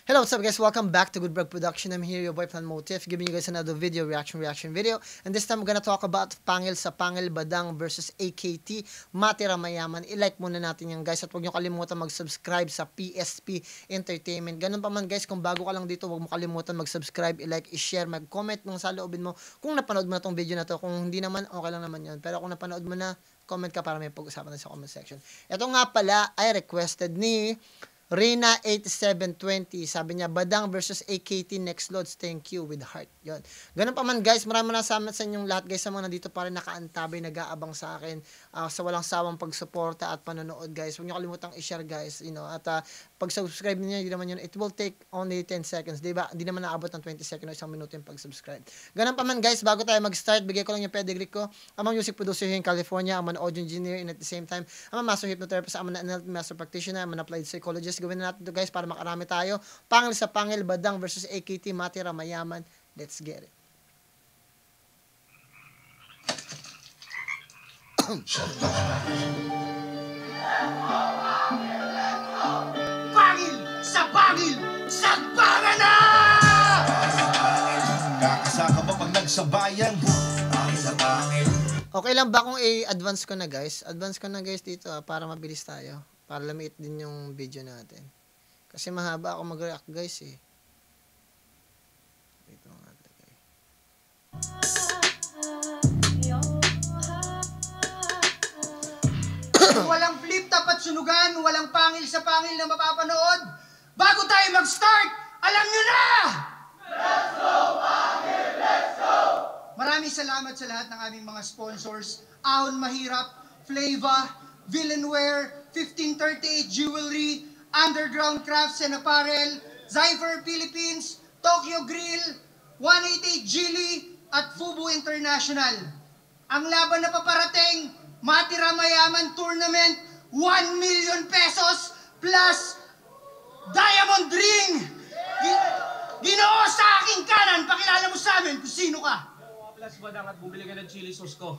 Hello, what's up guys? Welcome back to Good Brag Production. I'm here, your boy Plan Motif, giving you guys another video, reaction video. And this time, we're gonna talk about Pangil sa Pangil Badang versus AKT, Matira Mayaman. I-like muna natin yan guys at huwag nyo kalimutan mag-subscribe sa PSP Entertainment. Ganun pa man guys, kung bago ka lang dito, huwag mo kalimutan mag-subscribe, i-like, i-share, mag-comment nung sa loobin mo kung napanood mo na tong video na to. Kung hindi naman, okay lang naman yun. Pero kung napanood mo na, comment ka para may pag-usapan na sa comment section. Ito nga pala ay requested ni Rina8720, sabi niya, Badang versus AKT next loads, thank you, with heart. Yun. Ganun pa man guys, maraming salamat sa inyong lahat guys, sa mga nandito pa rin nakaantabay, nag-aabang sa akin, sa walang sawang pagsuporta at panonood guys. Huwag niyo kalimutang i-share guys, at pag-subscribe niyo, hindi naman yun, it will take only 10 seconds, diba? Hindi naman naabot ng 20 seconds o isang minuto yung pag-subscribe. Ganun pa man guys, bago tayo mag-start, bigay ko lang yung pedigree ko. I'm a music producer here in California, I'm an audio engineer, and at the same time, I'm a master hypnotherapist, I'm an NLP master practitioner, I'm an applied psychologist. Gawin na natin ito guys para makarami tayo. Pangil sa Pangil, Badang versus AKT, Matira Mayaman. Let's get it. Pangil sa Pangil, sagparan na! Kakasaka ba pag nagsabayan? Pangil sa pangil. Okay lang ba kung i-advance ko na guys? Advance ko na guys dito para mabilis tayo. Para lamiit din yung video natin. Kasi mahaba ako mag-react guys eh. Dito nga lagay. Walang flip top at sunugan, walang pangil sa pangil na mapapanood. Bago tayo mag-start, alam nyo na! Let's go, pangil! Let's go! Maraming salamat sa lahat ng aming mga sponsors. Ahon Mahirap, Flava, Villanware, 1538 Jewelry, Underground Crafts and Apparel, Zypher Philippines, Tokyo Grill, 188 Gili, at Fubu International. Ang laban na paparating, Matira Mayaman Tournament, 1 million pesos plus Diamond Ring! Ginoo sa aking kanan, pakilala mo sa amin kung sino ka. Plus Badang at bumili ka ng chili sauce ko.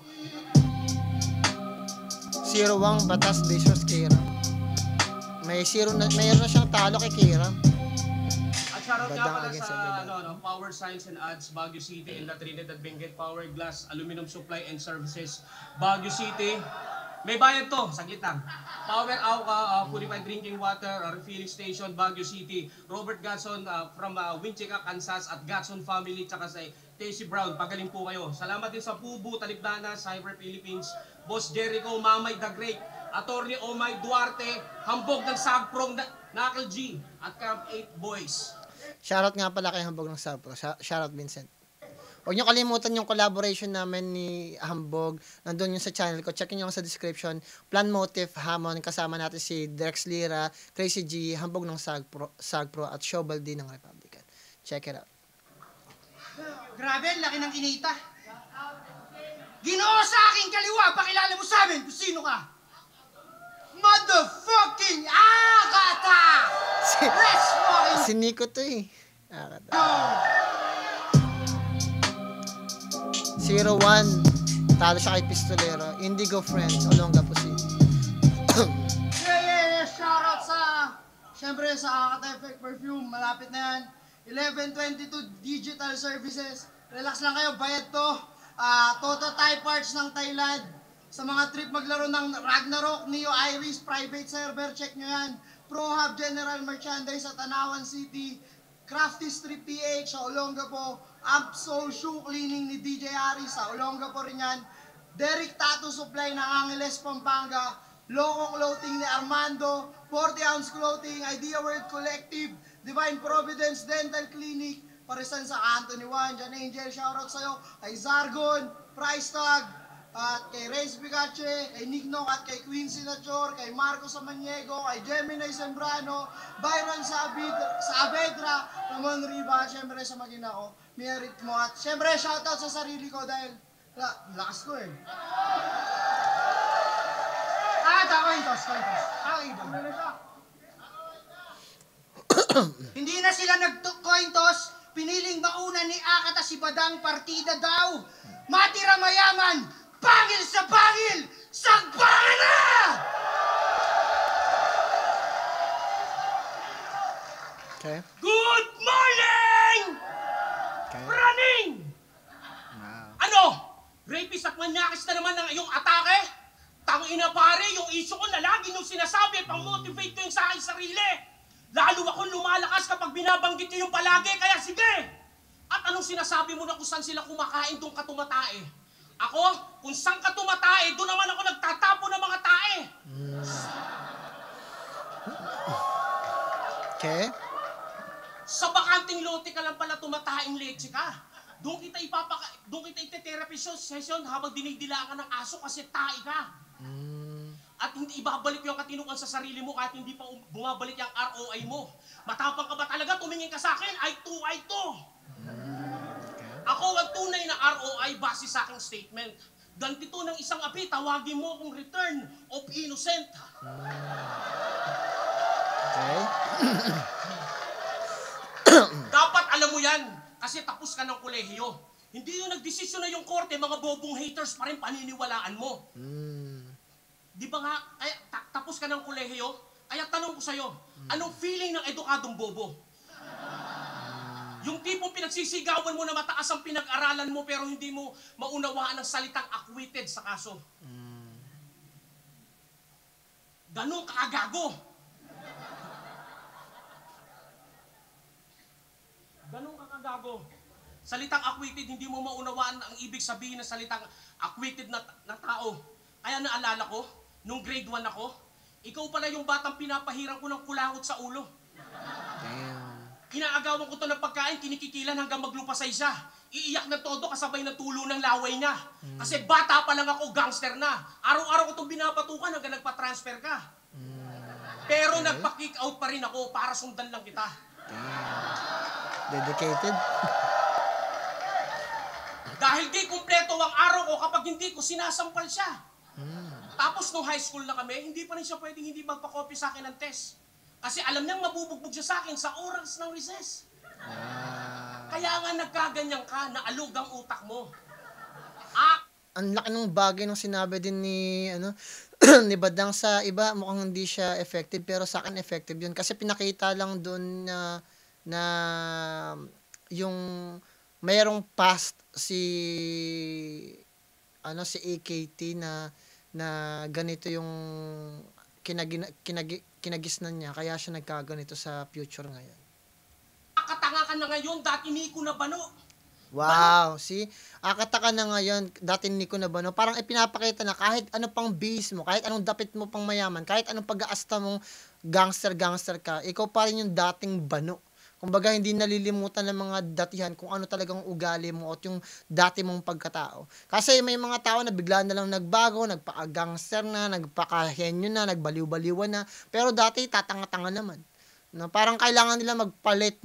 Zero Wang Batas versus Kira. Mayroon na siyang talo kay Kira. At shoutout nga Badang pala against sa Badang. Power Science and Ads, Baguio City, and La Trinidad Benguet Power Glass, Aluminum Supply and Services, Baguio City. May bayad to, saglit lang. Power Auca, Purified Drinking Water, Refilling Station, Baguio City. Robert Gatson from Winchika, Kansas, at Gatson Family, tsaka sa Tasty Brown, pagaling po kayo. Salamat din sa Pubu, Talibdana, Cyber Philippines, Boss Jericho, Mamay the Great, Attorney Omay Duarte, Hambog ng Sagprong, Knuckle G, at Camp 8 Boys. Shoutout nga pala kay Hambog ng Sabro. Shoutout Vincent. Huwag niyo kalimutan yung collaboration namin ni Hambog. Nandun yung sa channel ko. Check niyo sa description. Plan Motif, Hamon. Kasama natin si Drex Lira, Crazy G, Hambog ng Sagpro, at Showbal D ng Republican. Check it out. Grabe, laki ng inita. Ginoo sa aking kaliwa, pakilala mo sa amin kung sino ka. Motherfucking Agatha! Let's fucking Si Nico to eh. Akata. go! 01. Talo siya kay Pistolero. Indigo Friends, Olongapo City. Yeah. Shoutout sa, syempre sa Agatha Effect Perfume, malapit na yan. 1122 Digital Services. Relax lang kayo, bayad to. Toto Thai Parts ng Thailand. Sa mga trip maglaro ng Ragnarok, Neo Iris, private server, check nyo yan. Pro Hub General Merchandise sa Tanawan City. Crafty Strip PH sa Olongapo. Amp Soul Shoe Cleaning ni DJ Ari sa Olongapo rin yan. Derek Tattoo Supply ng Angeles, Pampanga. Loco Clothing ni Armando. 40-ounce Clothing, Idea World Collective. Divine Providence Dental Clinic. Parisan sa Anthony Juan, Jan Angel, shoutout sa'yo. Kay Zargon, Price Tag, at kay Reyes Picache, kay Nick Nock, at kay Quincy Nachor, kay Marco Samaniego, kay Gemini Sembrano, Byron Saavedra, Ramon Riva, syempre sa magina ko, Merit mo, at syempre shoutout sa sarili ko dahil lakas ko eh. Cointos. Hindi na sila nag-coin toss, piniling mauna ni Agatha si Badang, partida daw. Matira Mayaman, pangil sa pangil, sagparan na! Okay. Good morning! Okay. Running! Wow. Ano? Rapist at manyakis na naman ng iyong atake? Tangina pare, yung issue ko na lagi nung sinasabi, pang-motivate ko yung sa aking sarili. Lalo akong lumalakas kapag binabanggit ko yung palagi, kaya sige! At anong sinasabi mo na kung saan sila kumakain tong katumatae? Ako, kung saan katumatae, doon naman ako nagtatapo ng mga tae. Okay. Sa bakanting lote ka lang pala tumataing leche ka. Doon kita ite-therapy session habang dinidilaan ka ng aso kasi tae ka. At hindi ibabalik yung katinukan sa sarili mo kahit hindi pa bumabalik yung ROI mo. Matapang ka ba talaga? Tumingin ka sa akin, I to. Ako ang tunay na ROI base sa aking statement. Ganti to ng isang api, tawagin mo akong return of innocent. Okay. Dapat alam mo yan, kasi tapos ka ng kolehiyo. Hindi yung nagdesisyon na yung korte, mga bobong haters pa rin paniniwalaan mo. Di ba nga, kaya tapos ka ng kolehiyo, kaya tanong ko sa'yo, anong feeling ng edukadong bobo? Yung tipong pinagsisigawan mo na mataas ang pinag-aralan mo pero hindi mo maunawaan ang salitang acquitted sa kaso. Ganun ka agago. Ganun ka kagago. Salitang acquitted, hindi mo maunawaan ang ibig sabihin ng salitang acquitted na tao. Kaya naalala ko, nung grade 1 ako, ikaw pala yung batang pinapahirang ko ng kulangot sa ulo. Damn. Inaagawan ko to ng pagkain, kinikikilan hanggang maglupasay siya. Iiyak na todo kasabay ng tulo ng laway niya. Kasi bata pa lang ako, gangster na. Araw-araw ko itong binabatukan hanggang nagpa-transfer ka. Pero nagpa-kick out pa rin ako para sundan lang kita. Damn. Dedicated. Dahil di kumpleto ang araw ko kapag hindi ko sinasampal siya. Tapos nung high school na kami, hindi pa rin siya pwedeng hindi magpa-copy sa akin ng test. Kasi alam niyang mabubugbog siya sa akin sa oras ng recess. Kaya nga nagkaganyan ka, naalog ang utak mo. Ang laki ng bagay nung sinabi din ni ni Badang. Sa iba mukhang hindi siya effective pero sa akin effective yun kasi pinakita lang doon na yung mayroong past si si AKT na ganito yung kinagisnan niya kaya siya nagkaganito sa future ngayon. Akatanga ka na ngayon, dati Nico na bano. Wow, see? Akataka na ngayon, dati Nico na bano, parang ipinapakita na kahit ano pang base mo, kahit anong dapit mo pang mayaman, kahit anong pag-aasta mong gangster ka, ikaw pa rin yung dating bano. Kumbaga, hindi nalilimutan ng mga datihan kung ano talagang ugali mo at yung dati mong pagkatao. Kasi may mga tao na bigla na lang nagbago, nagpa-gangster na, nagpakahenyo na, nagbaliw-baliwan na, pero dati tatanga-tanga naman. No, parang kailangan nila magpalit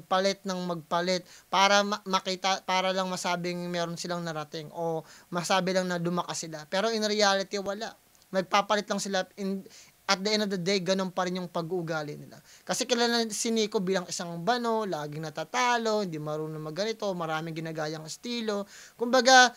para makita, para lang masabing meron silang narating o masabi lang na dumakas sila. Pero in reality, wala. Nagpapalit lang sila. At the end of the day, ganun pa rin yung pag-uugali nila. Kasi kilala si Nico bilang isang bano, laging natatalo, hindi marunong magganito, maraming ginagayang estilo. Kumbaga,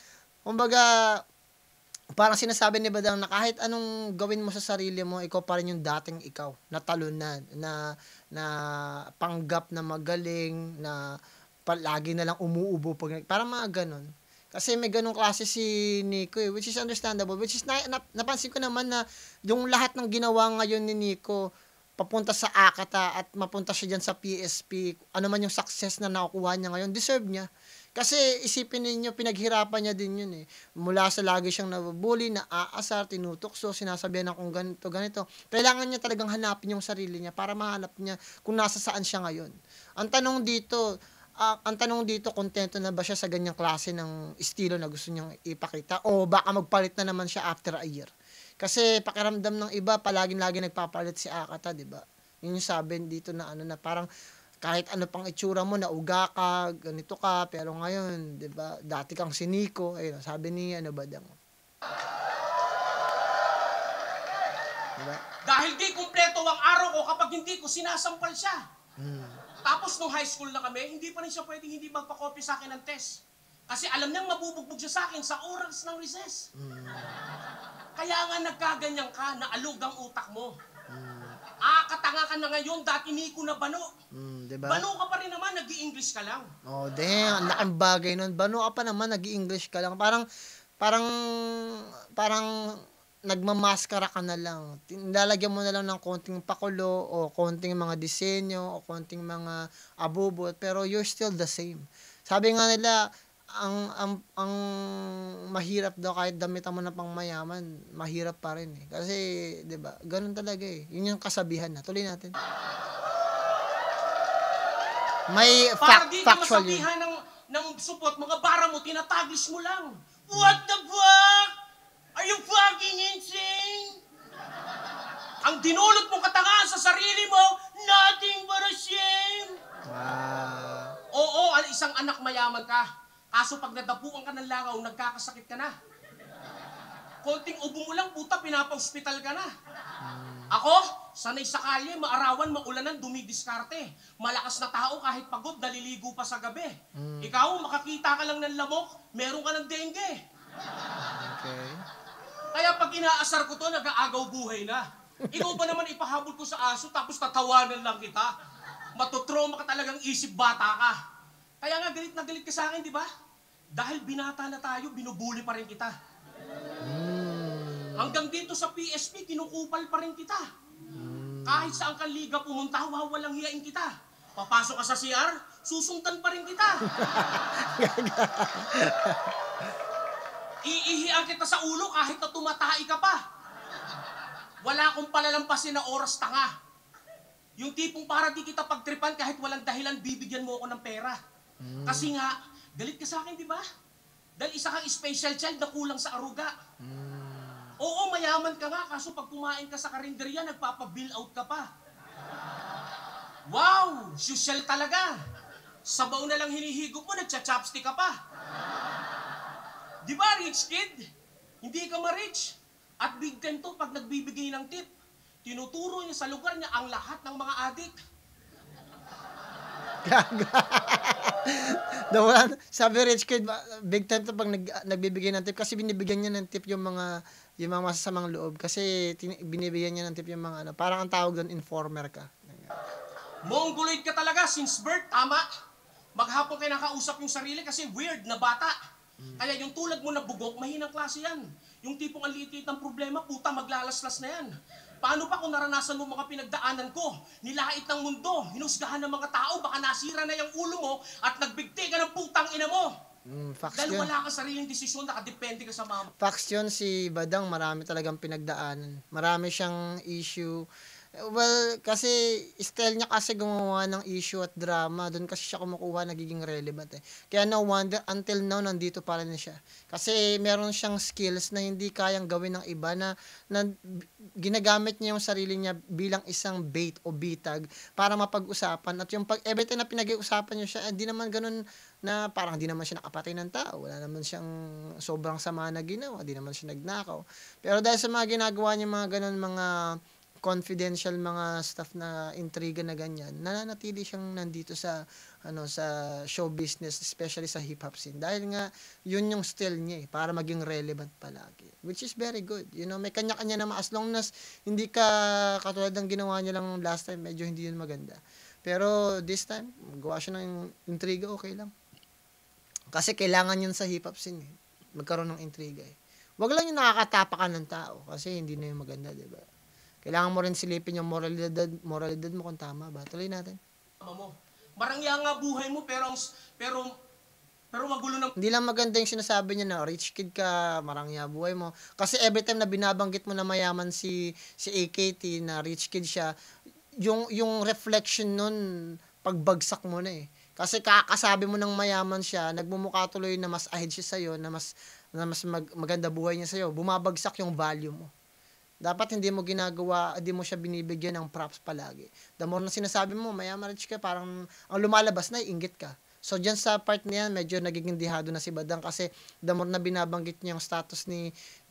parang sinasabi ni Badang na kahit anong gawin mo sa sarili mo, ikaw pa rin yung dating ikaw, na talunan, na panggap na magaling, na palagi na lang umuubo pag parang mga ganun. Kasi may ganung klase si Nico which is understandable, which is napansin ko naman na yung lahat ng ginawa ngayon ni Nico papunta sa Akata at mapunta siya dyan sa PSP, ano man yung success na nakukuha niya ngayon, deserve niya. Kasi isipin ninyo, pinaghirapan niya din yun eh. Mula sa lagi siyang nabubuli, naaasar, tinutukso, sinasabihan na kung ganito. Kailangan niya talagang hanapin yung sarili niya para mahanap niya kung nasa saan siya ngayon. Ang tanong dito, kontento na ba siya sa ganyang klase ng estilo na gusto niyang ipakita? O baka magpalit na naman siya after a year? Kasi pakiramdam ng iba, palaging-lagi nagpapalit si Akata, di ba? Yun yung sabi dito na na parang kahit ano pang itsura mo, nauga ka, ganito ka, pero ngayon, di ba, dati kang si Nico, ayun, sabi ni Badang. Diba? Dahil di kumpleto ang araw ko kapag hindi ko sinasampal siya. Tapos nung high school na kami, hindi pa rin siya pwedeng hindi magpa-copy sa akin ng test. Kasi alam niyang mabubugbog siya sa akin sa oras ng recess. Kaya nga nagkaganyan ka, naalog ang utak mo. Katanga ka na ngayon, dati hindi ko na bano. Diba? Bano ka pa rin naman, nag-i-English ka lang. Oh, damn, ang laking bagay nun. Bano ka pa naman, nag-i-English ka lang. Parang nagmamaskara ka na lang. Lalagyan mo na lang ng konting pakulo o konting mga disenyo o konting mga abubot, pero you're still the same. Sabi nga nila, ang mahirap daw kahit damitan mo na pang mayaman, mahirap pa rin eh. Kasi, 'di ba? Ganun talaga eh. Yun yung kasabihan na. Tuloy natin. May Para di ka factual yun. masabihan ng support, mga bara mo, tinatagis mo lang. What the fuck? Are you fucking insane? Ang dinulot mong katangahan sa sarili mo, nothing but a shame. Wow. Oo, isang anak mayaman ka. Kaso pag nadapuan ka ng langaw, nagkakasakit ka na. Konting ubo mo lang, puta, pinapa-hospital ka na. Ako, sanay sa kalye, maarawan, maulanan, dumidiskarte. Malakas na tao kahit pagod, naliligo pa sa gabi. Ikaw, makakita ka lang ng lamok, meron ka ng dengue. Okay. Kaya pag inaasar ko to, nag-aagaw buhay na. Ikaw ba naman ipahabol ko sa aso, tapos tatawanan lang kita? Matutroma ka talagang isip bata ka. Kaya nga galit na galit ka sa akin, di ba? Dahil binata na tayo, binubuli pa rin kita. Hanggang dito sa PSP, kinukupal pa rin kita. Kahit saan kang liga pumunta, walang hiyain kita. Papasok ka sa CR, susundan pa rin kita. Iihian kita sa ulo kahit na tumatay ka pa. Wala akong palalampasin na oras tanga. Yung tipong para di kita pagtripan kahit walang dahilan, bibigyan mo ako ng pera. Kasi nga, galit ka sa akin, di ba? Dahil isa kang special child na kulang sa aruga. Oo, mayaman ka nga, kaso pag kumain ka sa karinderya, nagpapa-bill out ka pa. Wow! Social talaga. Sabaw na lang hinihigop mo, nagcha-chopstick ka pa. Di ba, rich kid? Hindi ka ma-rich. At big time to, pag nagbibigay ng tip, tinuturo niya sa lugar niya ang lahat ng mga adik. Sabi rich kid, big time to pag nagbibigay ng tip kasi binibigyan niya ng tip yung mga masasamang loob kasi binibigyan niya ng tip yung mga parang ang tawag doon, informer ka. Mongoloid ka talaga since birth, tama? Maghapon kayo nakausap yung sarili kasi weird na bata. Kaya yung tulad mo na bugok, mahinang klase yan. Yung tipong ang liit ng problema, puta, maglalaslas na yan. Paano pa kung naranasan mo mga pinagdaanan ko? Nilait ng mundo, hinusgahan ng mga tao, baka nasira na yung ulo mo at nagbigti ka ng putang ina mo. Facts Dahil yun. wala kang sariling desisyon, nakadepende ka sa mama. Facts yun, si Badang marami talagang pinagdaanan. Marami siyang issue. Well, kasi style niya kasi gumawa ng issue at drama. Doon kasi siya kumukuha, nagiging relevant eh. Kaya no wonder, until now, nandito pa rin siya. Kasi meron siyang skills na hindi kayang gawin ng iba na ginagamit niya yung sarili niya bilang isang bait o bitag para mapag-usapan. At yung everything na pinag-uusapan niya siya, hindi naman ganun na parang hindi naman siya nakapatay ng tao. Wala naman siyang sobrang sama na ginawa. Hindi naman siya nagnakaw. Pero dahil sa mga ginagawa niya mga ganun, mga confidential mga stuff na intriga na ganyan, nananatili siyang nandito sa sa show business, especially sa hip hop scene, dahil nga yun yung style niya para maging relevant palagi, which is very good. May kanya-kanya naman, as long as hindi ka katulad ng ginawa niya lang last time, medyo hindi yun maganda, pero this time gawa siya ng intriga, okay lang, kasi kailangan yun sa hip hop scene magkaroon ng intriga wag lang yung nakakatapakan ng tao, kasi hindi na yung maganda, diba? Kailangan mo rin silipin yung moralidad mo kung tama ba. Tuloy natin. Marangya nga buhay mo pero magulo na. Hindi lang maganda yung sinasabi niya na rich kid ka, marangya buhay mo. Kasi every time na binabanggit mo na mayaman si AKT, na rich kid siya, yung reflection nun, pagbagsak mo na Kasi kakasabi mo ng mayaman siya, nagmumukha tuloy na mas ahead siya sa'yo, na mas maganda buhay niya sa'yo, bumabagsak yung value mo. Dapat hindi mo ginagawa, hindi mo siya binibigyan ng props palagi. The more na sinasabi mo, mayaman rich ka, parang ang lumalabas na, inggit ka. So, dyan sa part niya, medyo nagiging dihado na si Badang kasi the more na binabanggit niya yung status ni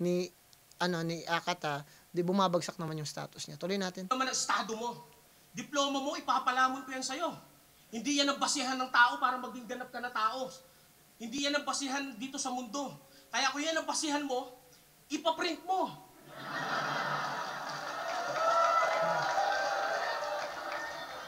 Akata, di bumabagsak naman yung status niya. Tuloy natin. Naman ang estado mo. Diploma mo, ipapalamon ko yan sa'yo. Hindi yan ang basihan ng tao para maging ganap ka na tao. Hindi yan ang basihan dito sa mundo. Kaya kung yan ang basihan mo, ipaprint mo.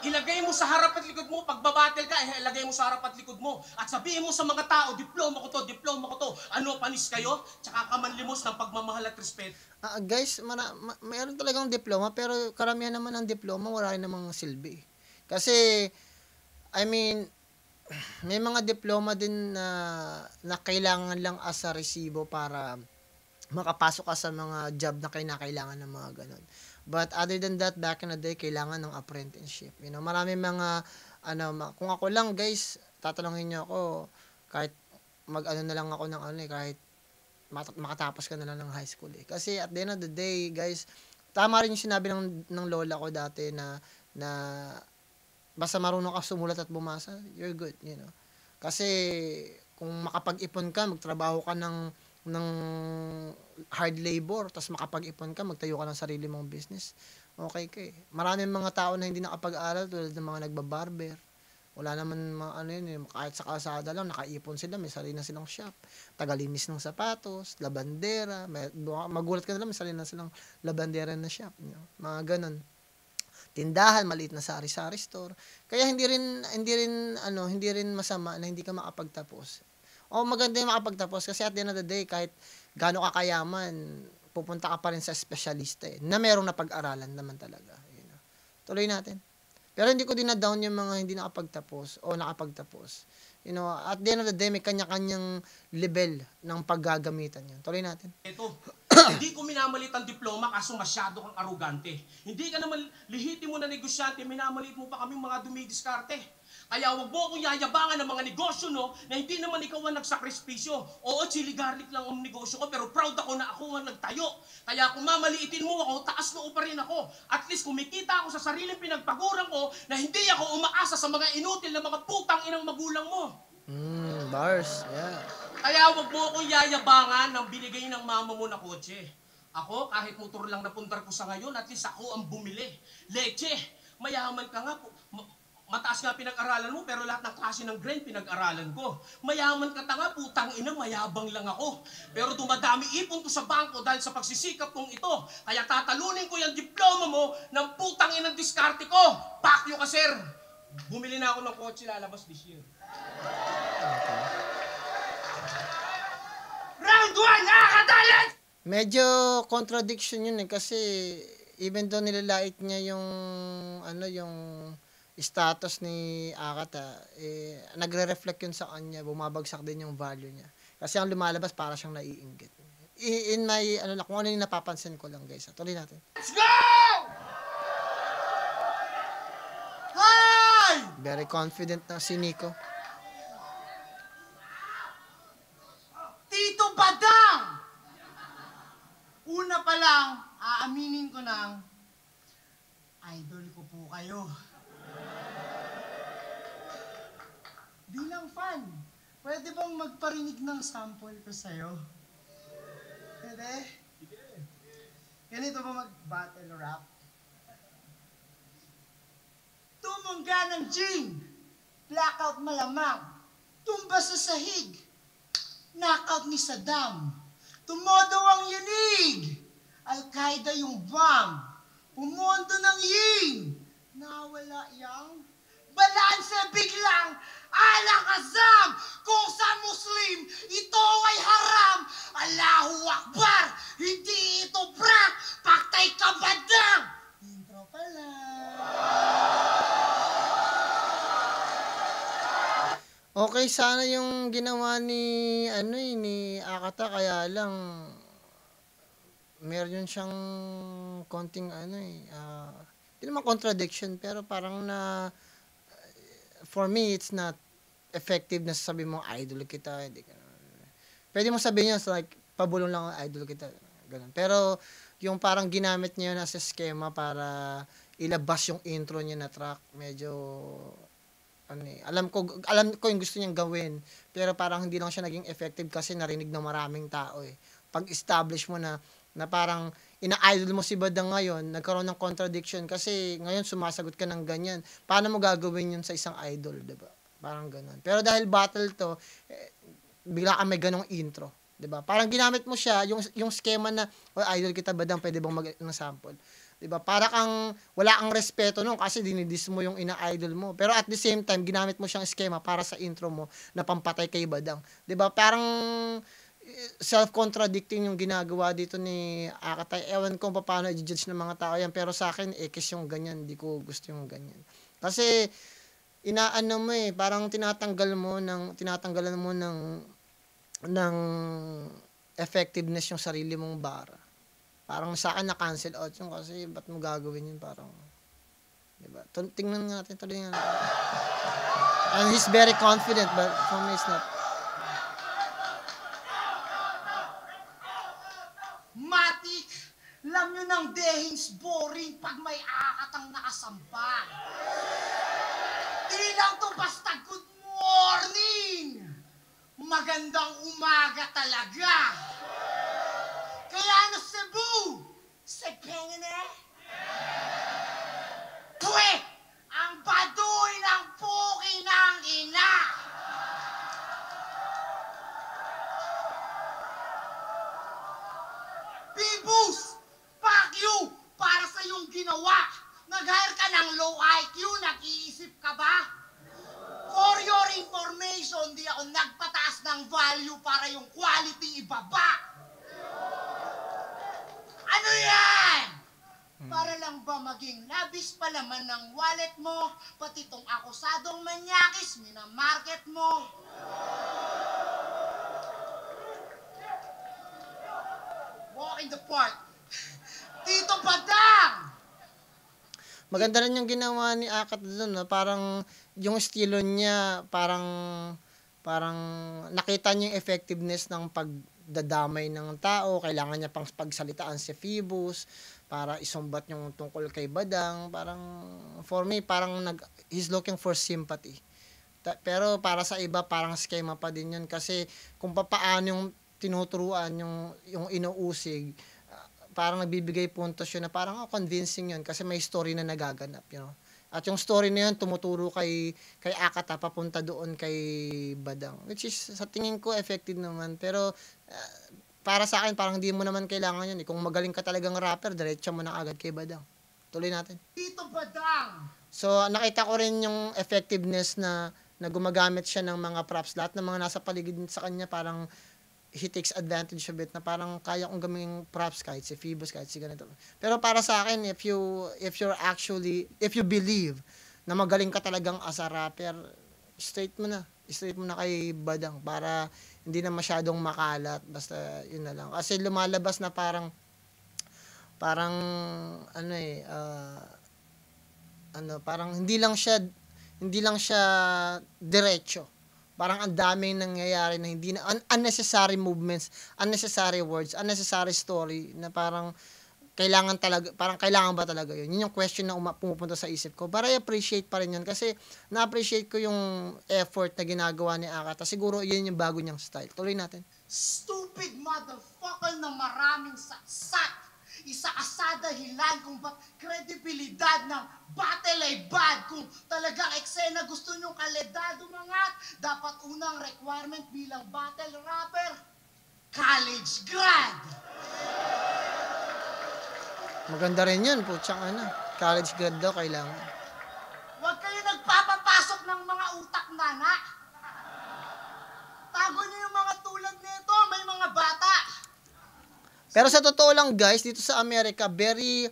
ilagay mo sa harap at likod mo, pagbabattle ka, ilagay mo sa harap at likod mo. At sabihin mo sa mga tao, diploma ko to, ano, panis kayo? Tsaka ka manlimos ng pagmamahal at respeto. Guys, mayroon talagang diploma, pero karamihan naman ng diploma, wala rin namang silbi. Kasi, I mean, may mga diploma din na kailangan lang as a resibo para makapasok ka sa mga job na kinakailangan ng mga ganun. But other than that, back in the day, kailangan ng apprenticeship. You know, marami mga, kung ako lang, guys, tatanungin niyo ako, kahit mag-ano na lang ako ng kahit makatapos ka na lang ng high school eh. Kasi at the end of the day, guys, tama rin yung sinabi ng lola ko dati na basta marunong ka sumulat at bumasa, you're good, you know. Kasi kung makapag-ipon ka, magtrabaho ka ng hard labor, tapos makapag-ipon ka, magtayo ka ng sarili mong business, okay ka eh. Maraming mga tao na hindi nakapag-aral tulad ng mga nagbabarber. Wala naman kahit sa kalsada lang, nakaipon sila, may sarili na silang shop. Tagalinis ng sapatos, labandera, magulat ka na lang, may sarili na silang labandera na shop. You know? Mga ganun. Tindahan, maliit na sari-sari store. Kaya hindi rin masama na hindi ka makapagtapos. O maganda yung makapagtapos kasi at the end of the day, kahit gaano ka kayaman, pupunta ka pa rin sa espesyalista na merong napag-aralan naman talaga. You know? Tuloy natin. Pero hindi ko din na-down yung mga hindi nakapagtapos o nakapagtapos. You know, at the end of the day, may kanya-kanyang level ng paggagamitan yun. Tuloy natin. Ito, hindi ko minamalit ang diploma kaso masyado kang arugante. Hindi ka naman lihitin mo na negosyante, minamalit mo pa kaming mga dumidiskarte. Kaya wag mo akong yayabangan ng mga negosyo, no, na hindi naman ikaw ang nagsakripisyo. Oo, chili garlic lang ang negosyo ko, pero proud ako na ako ang nagtayo. Kaya kung mamaliitin mo ako, taas noo pa rin ako. At least kumikita ako sa sariling pinagpaguran ko na hindi ako umaasa sa mga inutil na mga putang inang magulang mo. Bars, yeah. Kaya wag mo akong yayabangan ng binigay ng mama mo na kotse. Ako, kahit motor lang napundar ko sa ngayon, at least ako ang bumili. Leche, mayaman ka nga po. Mataas nga pinag-aralan mo, pero lahat ng klase ng grade pinag-aralan ko. Mayaman ka tanga, putang ina, mayabang lang ako. Pero dumadami ipon ko sa bangko dahil sa pagsisikap kong ito. Kaya tatalunin ko yung diploma mo ng putang inang diskarte ko. Pakyo ka, sir. Bumili na ako ng kotse lalabas this year. Round 1, nakakadalan! Medyo contradiction yun kasi even though nilalait niya yung status ni Akata, nagre-reflect yun sa kanya, bumabagsak din yung value niya. Kasi ang lumalabas para siyang naiinggit. In my, kung ano yung napapansin ko lang guys. Tuloy natin. Let's go! Hi! Very confident na si Nico. Tito Badang! Una pa lang, aaminin ko ng idol ko po kayo. Bilang fan, pwede bang magparinig ng sample ko sa'yo? Pwede? Ganito ba mag-battle rap? Tumungga ng jean, blackout malamang, tumba sa sahig, knockout ni Saddam, tumodo ang yanig, Al-Qaeda yung bomb, pumondo ng ying, nawala yang, balanse biglang, alakazam, kung sa Muslim, ito ay haram, Allahu Akbar, hindi ito brak, paktay ka badang, intro pa lang. Okay, sana yung ginawa ni Akata, kaya lang meron siyang konting hindi naman contradiction, pero parang for me it's not effective na sasabi mo idol kita, hindi ka. Pwede mo sabihin yun, like pabulong lang idol kita, ganun. Pero yung parang ginamit niya yun as schema para ilabas yung intro niya na track, medyo alam ko yung gusto niyang gawin, pero parang hindi lang siya naging effective kasi narinig ng maraming tao eh. Pag-establish mo na parang ina-idol mo si Badang ngayon, nagkaroon ng contradiction kasi ngayon sumasagot ka ng ganyan. Paano mo gagawin yun sa isang idol, 'di ba? Parang ganoon. Pero dahil battle to, bigla ka may ganong intro, 'di ba? Parang ginamit mo siya yung schema na idol kita Badang, pwede bang mag ng sample. 'Di ba? Para kang wala kang respeto nun kasi dinidis mo yung ina-idol mo. Pero at the same time, ginamit mo siyang eskema para sa intro mo na pampatay kay Badang. 'Di ba? Parang self-contradicting yung ginagawa dito ni Akatay. Ewan ko paano i-judge ng mga tao yan. Pero sa akin, ekis yung ganyan. Hindi ko gusto yung ganyan. Kasi, inaano mo parang tinatanggalan mo ng effectiveness yung sarili mong bara. Parang sa akin na-cancel out yung kasi ba't mo gagawin yun parang, diba? Tingnan natin, tuloy nga natin. And he's very confident but for me it's not. Matik, alam nyo ng dehings boring pag may akatang nakasamba. Di lang to basta good morning. Magandang umaga talaga. Kaya ano Cebu? Sepengin Tuwi! Ang baduy ng puki ng ina! Bibus! Fuck you! Para sa iyong ginawa! Nag-hire ka ng low IQ, nag-iisip ka ba? For your information, di ako nagpataas ng value para yung quality ibaba. Ano yan? Para lang ba maging labis pa laman ng wallet mo, pati tong akusadong manyakis, minamarket mo. Walk in the park. Tito Badang! Maganda rin yung ginawa ni Akat doon, no? Parang yung estilo niya, parang nakita niya yung effectiveness ng pagdadamay ng tao. Kailangan niya pang pagsalitaan si Phoebus para isumbat yung tungkol kay Badang. Parang, for me, he's looking for sympathy. Pero para sa iba, parang schema pa din yun. Kasi kung paano yung tinuturuan, yung inuusig, parang nagbibigay puntos yun na parang convincing yun kasi may story na nagaganap, you know. At yung story na yun tumuturo kay Akata papunta doon kay Badang, which is sa tingin ko effective naman. Pero para sa akin parang hindi mo naman kailangan yun. Kung magaling ka talagang rapper, diretso mo na agad kay Badang. Tuloy natin. Tito Badang! So nakita ko rin yung effectiveness na gumagamit siya ng mga props. Lahat ng mga nasa paligid sa kanya parang he takes advantage of it na parang kaya kong gawing props kahit si Phoebus, kahit si ganito. Pero para sa akin, if you believe na magaling ka talagang as a rapper, straight mo na kay Badang para hindi na masyadong makalat, basta yun na lang. Kasi lumalabas na parang parang hindi lang siya diretso. Parang ang daming nangyayari na hindi na unnecessary movements, unnecessary words, unnecessary story na parang kailangan ba talaga yun? Yun yung question na pumupunta sa isip ko. But I appreciate pa rin yun kasi na-appreciate ko yung effort na ginagawa ni Akata. Siguro yun yung bago niyang style. Tuloy natin. Stupid motherfucker na maraming saksak. Isa ka sa dahilan kung ba't kredibilidad ng battle ay bad. Kung talagang eksena gusto nyong kalidad umangat, dapat unang requirement bilang battle rapper, college grad. Maganda rin yun, putsang college grad daw kailangan. Huwag kayo nagpapapasok ng mga utak nana. Tago niyo yung mga tulad nito, may mga bata. Pero sa totoo lang guys, dito sa Amerika, very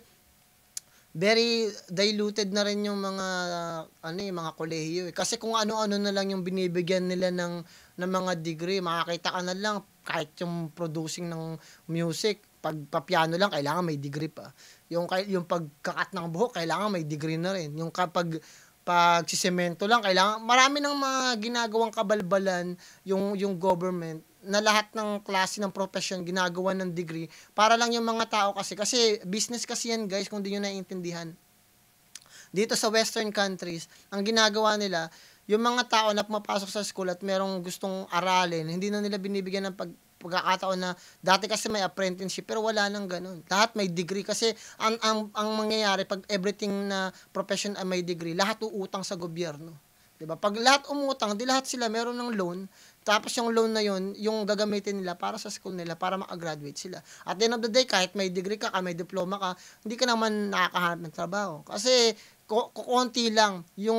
diluted na rin yung mga mga kolehiyo. Kasi kung ano-ano na lang yung binibigyan nila ng mga degree, makakita ka na lang kahit yung producing ng music, pag papiano lang kailangan may degree pa. Yung pagkakat ng buhok kailangan may degree na rin. Yung kapag sisemento lang kailangan, marami ng mga ginagawang kabalbalan yung government na lahat ng klase ng profession ginagawa ng degree para lang yung mga tao kasi business kasi yan guys kung di nyo naiintindihan. Dito sa western countries, ang ginagawa nila, yung mga tao na pumapasok sa school at merong gustong aralin, hindi na nila binibigyan ng pagkakataon na dati kasi may apprenticeship pero wala nang ganun. Lahat may degree kasi ang mangyayari pag everything na profession ay may degree, lahat uutang sa gobyerno. 'Di ba? Pag lahat umutang, di lahat sila meron ng loan, tapos yung loan na yun, yung gagamitin nila para sa school nila, para maka-graduate sila. At the end of the day, kahit may degree ka, may diploma ka, hindi ka naman nakakahanap ng trabaho. Kasi kukonti lang yung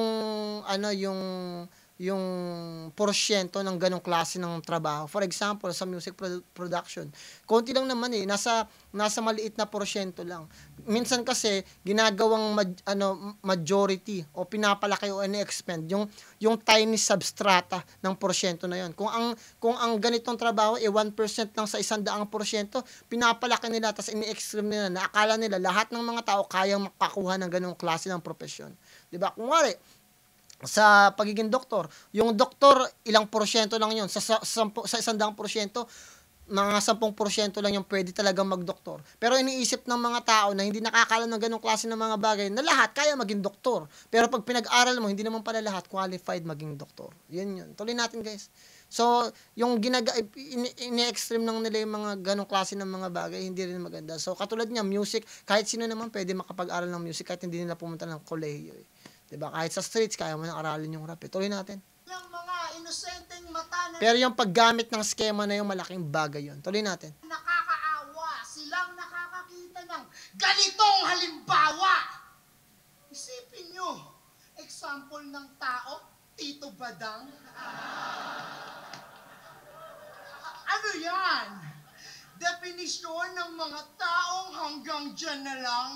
yung porsyento ng ganong klase ng trabaho. For example, sa music production, konti lang naman nasa maliit na porsyento lang. Minsan kasi ginagawang majority o pinapalaki o ini-expand yung tiny substrata ng porsyento na yon. Kung ang ganitong trabaho 1% lang sa 100%, pinapalaki nila tapos ini-extreme nila na akala nila lahat ng mga tao kayang makakuha ng ganong klase ng profesyon. 'Di ba? Kung sa pagiging doktor, yung doktor ilang porsyento lang yun, sa 100%, mga 10% lang yung pwede talagang magdoktor. Pero iniisip ng mga tao na hindi nakakalam ng ganong klase ng mga bagay na lahat kaya maging doktor. Pero pag pinag-aral mo, hindi naman pala lahat qualified maging doktor. Yun. Tuloy natin, guys. So, yung ini-extreme lang nila yung mga ganong klase ng mga bagay, hindi rin maganda. So, katulad niya, music, kahit sino naman pwede makapag-aral ng music kahit hindi nila pumunta ng kolehiyo. Diba? Kahit sa streets, kaya mo nang aralin yung rap. Tuloy natin. Yung mga inosenteng mata na Pero yung paggamit ng skema na yung malaking bagay yun. Tuloy natin. nakakaawa, silang nakakakita ng ganitong halimbawa. Isipin nyo, example ng tao, Tito Badang. Ano yan? Definisyon ng mga taong hanggang dyan na lang.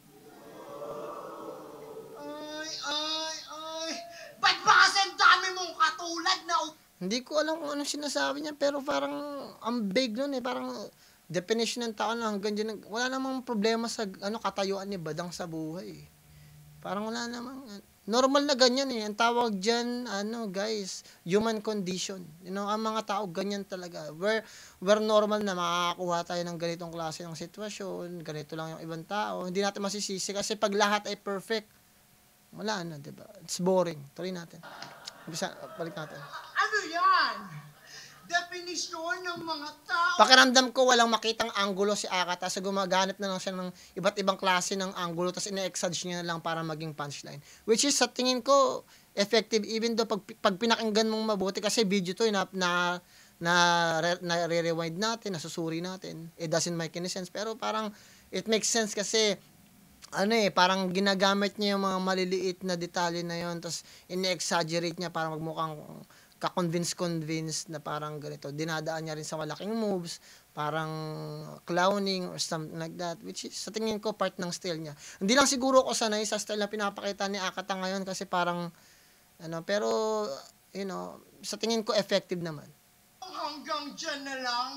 Ay. Ba't ba kasi ang dami mong katulad na Hindi ko alam kung anong sinasabi niya, pero parang ang vague nun parang definition ng tao na hanggang dyan. Wala namang problema sa katayuan ni Badang sa buhay. Parang wala namang, normal na ganyan Ang tawag dyan, guys, human condition. Ang mga tao ganyan talaga. We're normal na makakakuha tayo ng ganitong klase ng sitwasyon, ganito lang yung ibang tao. Hindi natin masisisi kasi pag lahat ay perfect, wala na, diba? It's boring. Tuloy natin. Balik natin. ano yan? Definisyon ng mga tao. Pakiramdam ko walang makitang angulo si Akata so gumaganap na lang siya ng iba't ibang klase ng angulo tapos ine-exage niya na lang para maging punchline. Which is sa tingin ko effective even though pag pinakinggan mong mabuti kasi video to na re-rewind natin, nasusuri natin. It doesn't make any sense pero parang it makes sense kasi parang ginagamit niya yung mga maliliit na detalye na yon tapos ine-exaggerate niya para magmukhang ka-convince na parang ganito. Dinadaan niya rin sa malaking moves, parang clowning or something like that, which is, sa tingin ko, part ng style niya. Hindi lang siguro ako sanay sa style na pinapakita ni Akata ngayon kasi parang, pero, sa tingin ko, effective naman. Hanggang dyan na lang.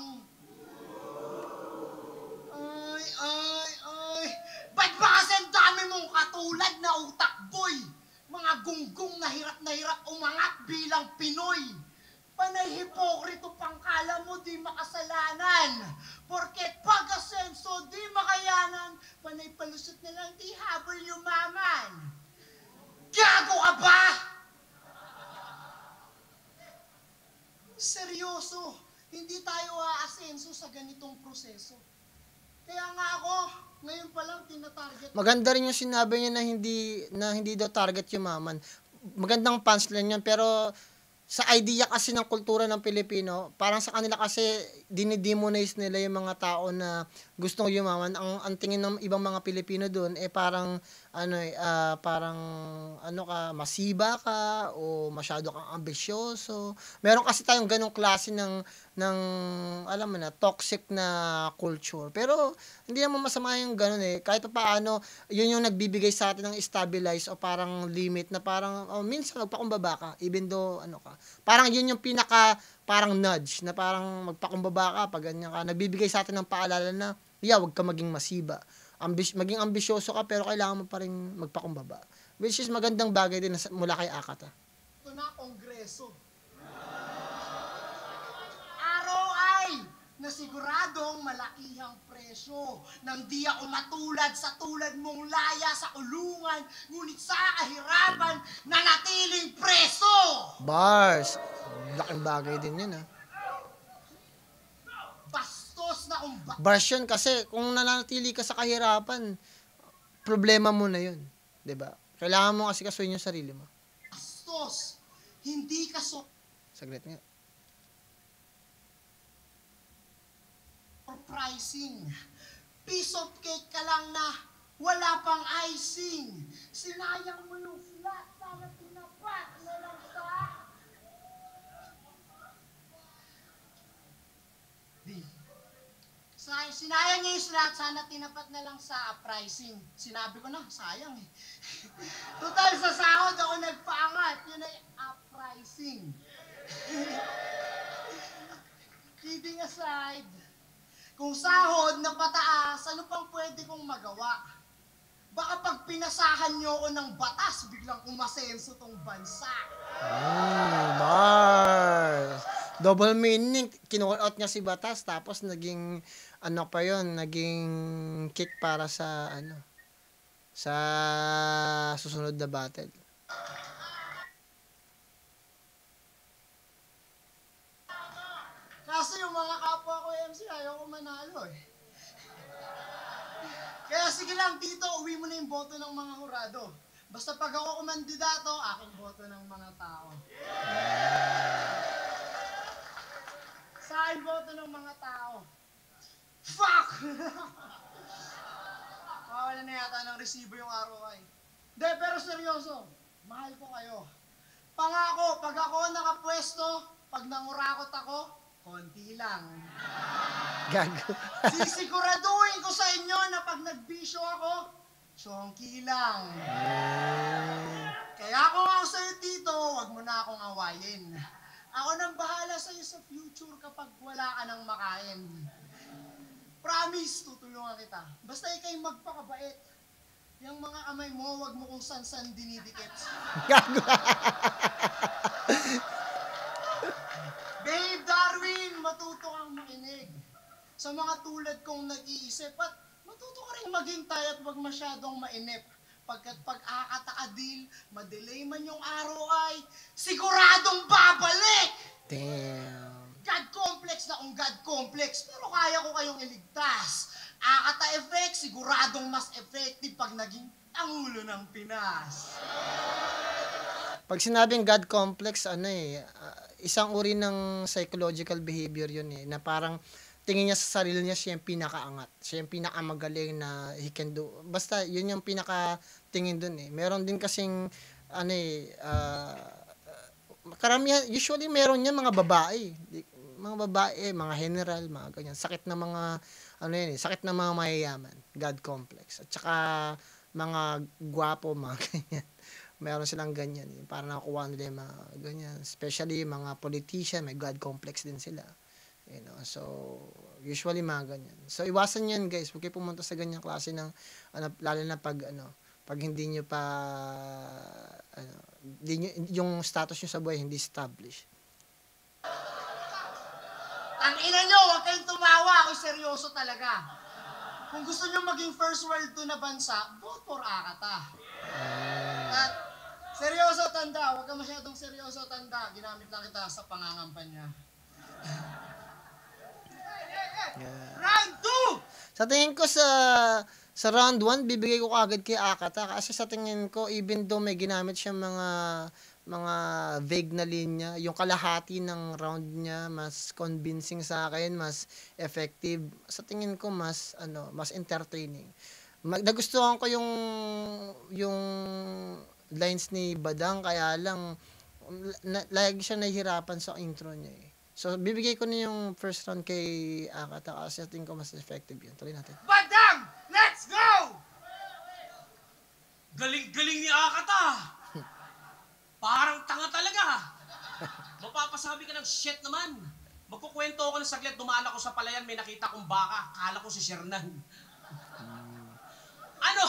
Ay. Ba't ba kasi ang dami mong katulad na utak, boy? Mga gunggong na hirap umangat bilang Pinoy. Panay hipokrito pangkala mo di makasalanan. Porket pag-asenso di makayanan. Panay palusot na lang di habol yumaman. Gago ka ba? Seryoso, hindi tayo aasenso sa ganitong proseso. Kaya nga ako, ngayon pa lang tinatarget. Maganda rin yung sinabi niya na hindi daw target yumaman. Magandang punchline yan pero sa idea kasi ng kultura ng Pilipino, parang sa kanila kasi dinidemonize nila yung mga tao na gustong yumaman. Ang tingin ng ibang mga Pilipino doon parang masiba ka o masyado kang ambisyoso. Meron kasi tayong ganong klase ng alam mo na toxic na culture. Pero hindi naman masama yung ganon Kahit paano, yun yung nagbibigay sa atin ng stabilize o parang limit na parang minsan magpakumbaba ka even though Parang yun yung parang nudge na parang magpakumbaba ka pag ganyan ka. Nagbibigay sa atin ng paalala na wag ka maging masiba. Maging ambisyoso ka pero kailangan mo pa rin magpakumbaba. Which is magandang bagay din mula kay Akata. Ito na, Kongreso. Araw ay nasiguradong malakihang presyo nang di ako matulad sa tulad mong laya sa kulungan, ngunit sa kahirapan nanatiling preso. Bars. Laking bagay din yun Bastos na Bars yun kasi kung nanatili ka sa kahirapan, problema mo na yun. 'Di ba? Kailangan mo kasi kasuhin yung sarili mo. bastos hindi ka Saglit nga. surprising. Piece of cake ka lang na wala pang icing. Sinayang mo yung flat, sana tinapat na lang sa... Sinayang niya yung slot, sana tinapat na lang sa pricing. Sinabi ko na, sayang eh. Total, sa sahod ako nagpaangat. Yun ay pricing. Kidding aside, kung sahod na pataas, ano pang pwede kong magawa? Baka pag pinasahan niyo ako ng batas, biglang umasenso tong bansa. Bars. Double meaning. Kinuha out niya si Batas, tapos naging, ano pa yon, naging kick para sa, ano, sa susunod na battle. Kaso yung mga kapwa ko MC, ayaw ko manalo eh. Kaya sige lang, Tito, uwi mo na yung boto ng mga hurado. Basta pag ako kumandidato, aking boto ng mga tao. Sa akin boto ng mga tao. Fuck! Mawala na yata ng resibo yung ROI. Hindi, pero seryoso, mahal ko kayo. Pangako, pag ako nakapwesto, pag nangurakot ako, konti lang. Gago. Sisiguraduhin ko sa inyo na pag nagbisyo ako, chonky lang. Kaya kung ako sa'yo, Tito, wag mo na akong awayin. Ako nang bahala sa'yo sa future kapag wala ka nang makain. Promise, tutulungan kita. Basta ikay magpakabait. Yung mga kamay mo, wag mo kung san-san dinidikit. Gago. Babe Darwin, matuto kang makinig. Sa mga tulad kong nag-iisip at matuto ka rin maghintay at wag masyadong mainip. Pagkat pag akata-adil, madelay man yung ROI, siguradong babalik! Damn. God complex na kung God complex, pero kaya ko kayong iligtas. Akata effect, siguradong mas effective pag naging Pangulo ng Pinas. Pag sinabing God complex, ano eh, isang uri ng psychological behavior yun eh, na parang tingin niya sa sarili niya, siya yung pinakaangat. Siya yung pinakamagaling na he can do. Basta, yun yung pinaka-tingin dun eh. Meron din kasing, ano eh, karamihan, usually meron yan mga babae. Mga babae, mga general, mga ganyan. Sakit na mga, ano yun eh, sakit na mga mayayaman. God complex. At saka, mga gwapo, mga ganyan. Meron silang ganyan. Para nakuha nila yung mga ganyan. Especially mga politician, may God complex din sila. You know, so, usually mga ganyan. So, iwasan yan, guys. Huwag kayo pumunta sa ganyang klase ng, ano, lalo na pag, ano, pag hindi nyo pa, ano, hindi nyo, yung status nyo sa buhay hindi established. Ang ina nyo, huwag kayong tumawa. Ako seryoso talaga. Kung gusto nyo maging first world to na bansa, vote for Akata. At, seryoso, tanda. Huwag ka masyadong seryoso, tanda. Ginamit lang kita sa pangangampanya. Yeah. Round 2! Sa tingin ko sa round 1, bibigay ko agad kay Akata kasi sa tingin ko even though may ginamit siya mga vague na linya, yung kalahati ng round niya mas convincing sa akin, mas effective. Sa tingin ko mas entertaining. Nagustuhan ko yung lines ni Badang, kaya lang lagi siya nahihirapan sa intro niya eh. So, bibigay ko na yung first round kay Akata kasi tingin ko mas effective yun. Tuloy natin. Badang! Let's go! Galing-galing ni Akata. Parang tanga talaga. Mapapasabi ka ng shit naman. Magkukwento ako ng saglit, dumaan ako sa palayan, may nakita kong baka. Akala ko si Shernan. Ano?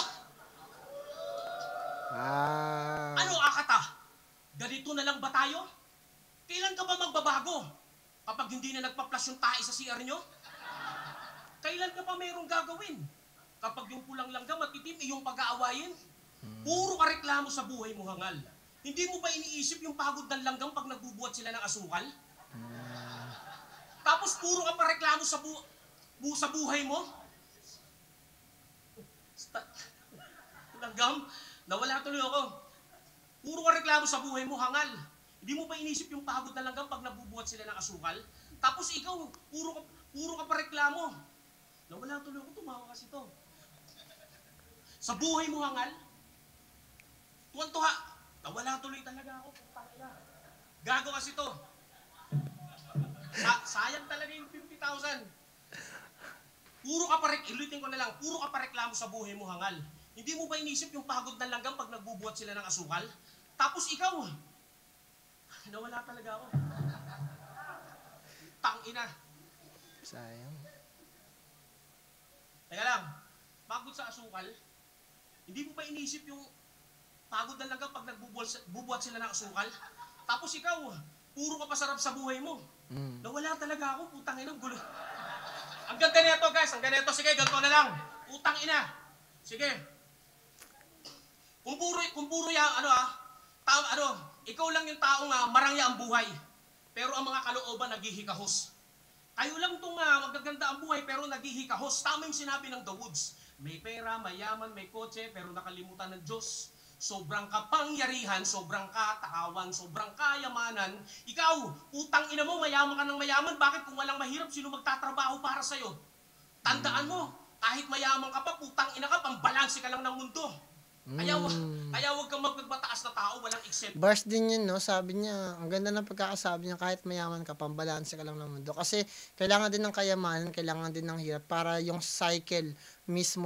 Ano, Akata? Ganito na lang ba tayo? Kailan ka ba magbabago? Kapag hindi na nagpa-flash yung tae sa CR nyo? Kailan ka pa mayroong gagawin? Kapag yung pulang langgam at itim, yung pag-aawayin? Puro ka reklamo sa buhay mo, hangal. Hindi mo ba iniisip yung pagod ng langgam pag nagbubuhat sila ng asukal? Tapos puro ka pa reklamo sa buhay mo? Langgam, nawala tuloy ako. Puro ka reklamo sa buhay mo, hangal. Hindi mo ba inisip yung pagod na langgam pag nabubuhat sila ng asukal? Tapos ikaw, puro ka pa reklamo. Nawala tuloy ako, tumawa kasi to. Sa buhay mo hangal, tuwan-tuwa, nawala tuloy talaga ako. Gago kasi to. Sayang talaga yung 50,000. Puro ka pa ilutin ko na lang, puro ka pa reklamo sa buhay mo hangal. Hindi mo ba inisip yung pagod na langgam pag nagbubuhat sila ng asukal? Tapos ikaw, nawala talaga ako. Tangina. Sayang. Teka lang, pagod sa asukal, hindi mo ba inisip yung pagod na langgam pag nagbubuhat sila ng asukal? Tapos ikaw, puro ka pasarap sa buhay mo. Nawala talaga ako, putang ina, gulo. Ang ganda nito guys, ang ganda nito. Sige, ganito na lang. Putang ina. Sige. Kung puro ya, ikaw lang yung taong marangya ang buhay. Pero ang mga kalooban naghihikahos. Kayo lang itong magaganda ang buhay pero naghihikahos. Tama yung sinabi ng The Woods. May pera, mayaman, may kotse, pero nakalimutan ng Diyos. Sobrang kapangyarihan, sobrang katakawan, sobrang kayamanan. Ikaw, utang ina mo, mayaman ka ng mayaman. Bakit kung walang mahirap, sino magtatrabaho para sa'yo? Tandaan mo, kahit mayaman ka pa, putang ina ka, pambalansi ka lang ng mundo. Kaya wag kang magpagmataas na tao, walang except. Bars din yun, no? Sabi niya, ang ganda ng pagkakasabi niya, kahit mayaman ka, pambalanse ka lang ng mundo. Kasi kailangan din ng kayamanan, kailangan din ng hirap para yung cycle mismo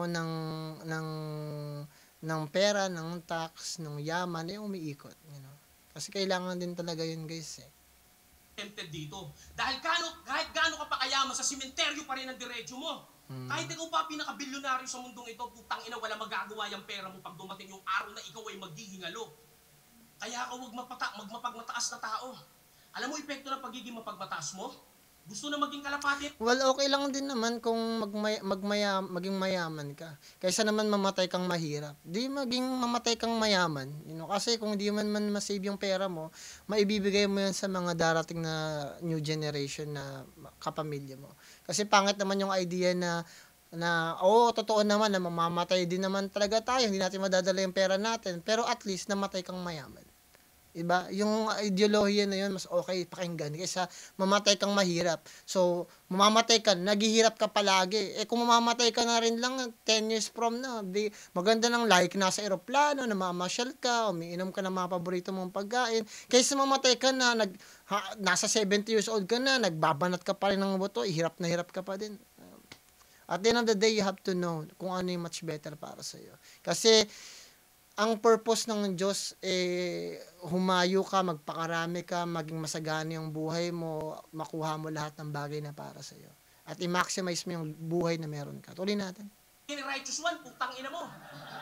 ng pera, ng tax, ng yaman, umiikot. You know? Kasi kailangan din talaga yun, guys. Tempted dito. Dahil kahit gaano ka pa kayaman, sa simenteryo pa rin ang diretso mo. Kahit ikaw pa pinaka-bilyonaryo sa mundong ito, putang ina, wala magagawa yung pera mo pag dumating yung araw na ikaw ay maghihingalo. Kaya ka huwag magmapagmataas na tao. Alam mo, epekto ng pagiging mapagmataas mo? Gusto na maging kalapati. Well, okay lang din naman kung maging mayaman ka. Kaysa naman mamatay kang mahirap. Di maging mamatay kang mayaman. You know? Kasi kung di man masave yung pera mo, maibibigay mo yan sa mga darating na new generation na kapamilya mo. Kasi pangit naman yung idea na totoo naman na mamamatay din naman talaga tayo. Hindi natin madadala yung pera natin. Pero at least namatay kang mayaman. Iba, yung ideolohiya na yun, mas okay pakinggan kaysa mamatay kang mahirap. So, mamamatay ka, naghihirap ka palagi. Kung mamamatay ka na rin lang 10 years from now, maganda ng like nasa eroplano, namamasyal ka, umiinom ka ng mga paborito mong pagkain. Kaysa mamatay ka na, nasa 70 years old ka na, nagbabanat ka pa rin ng buto, hirap na hirap ka pa din. At the end of the day, you have to know kung ano yung much better para sa'yo. Kasi, ang purpose ng Diyos, humayo ka, magpakarami ka, maging masagana yung buhay mo, makuha mo lahat ng bagay na para sa'yo. At i-maximize mo yung buhay na meron ka. Tuloy natin. Righteous one, putang ina mo.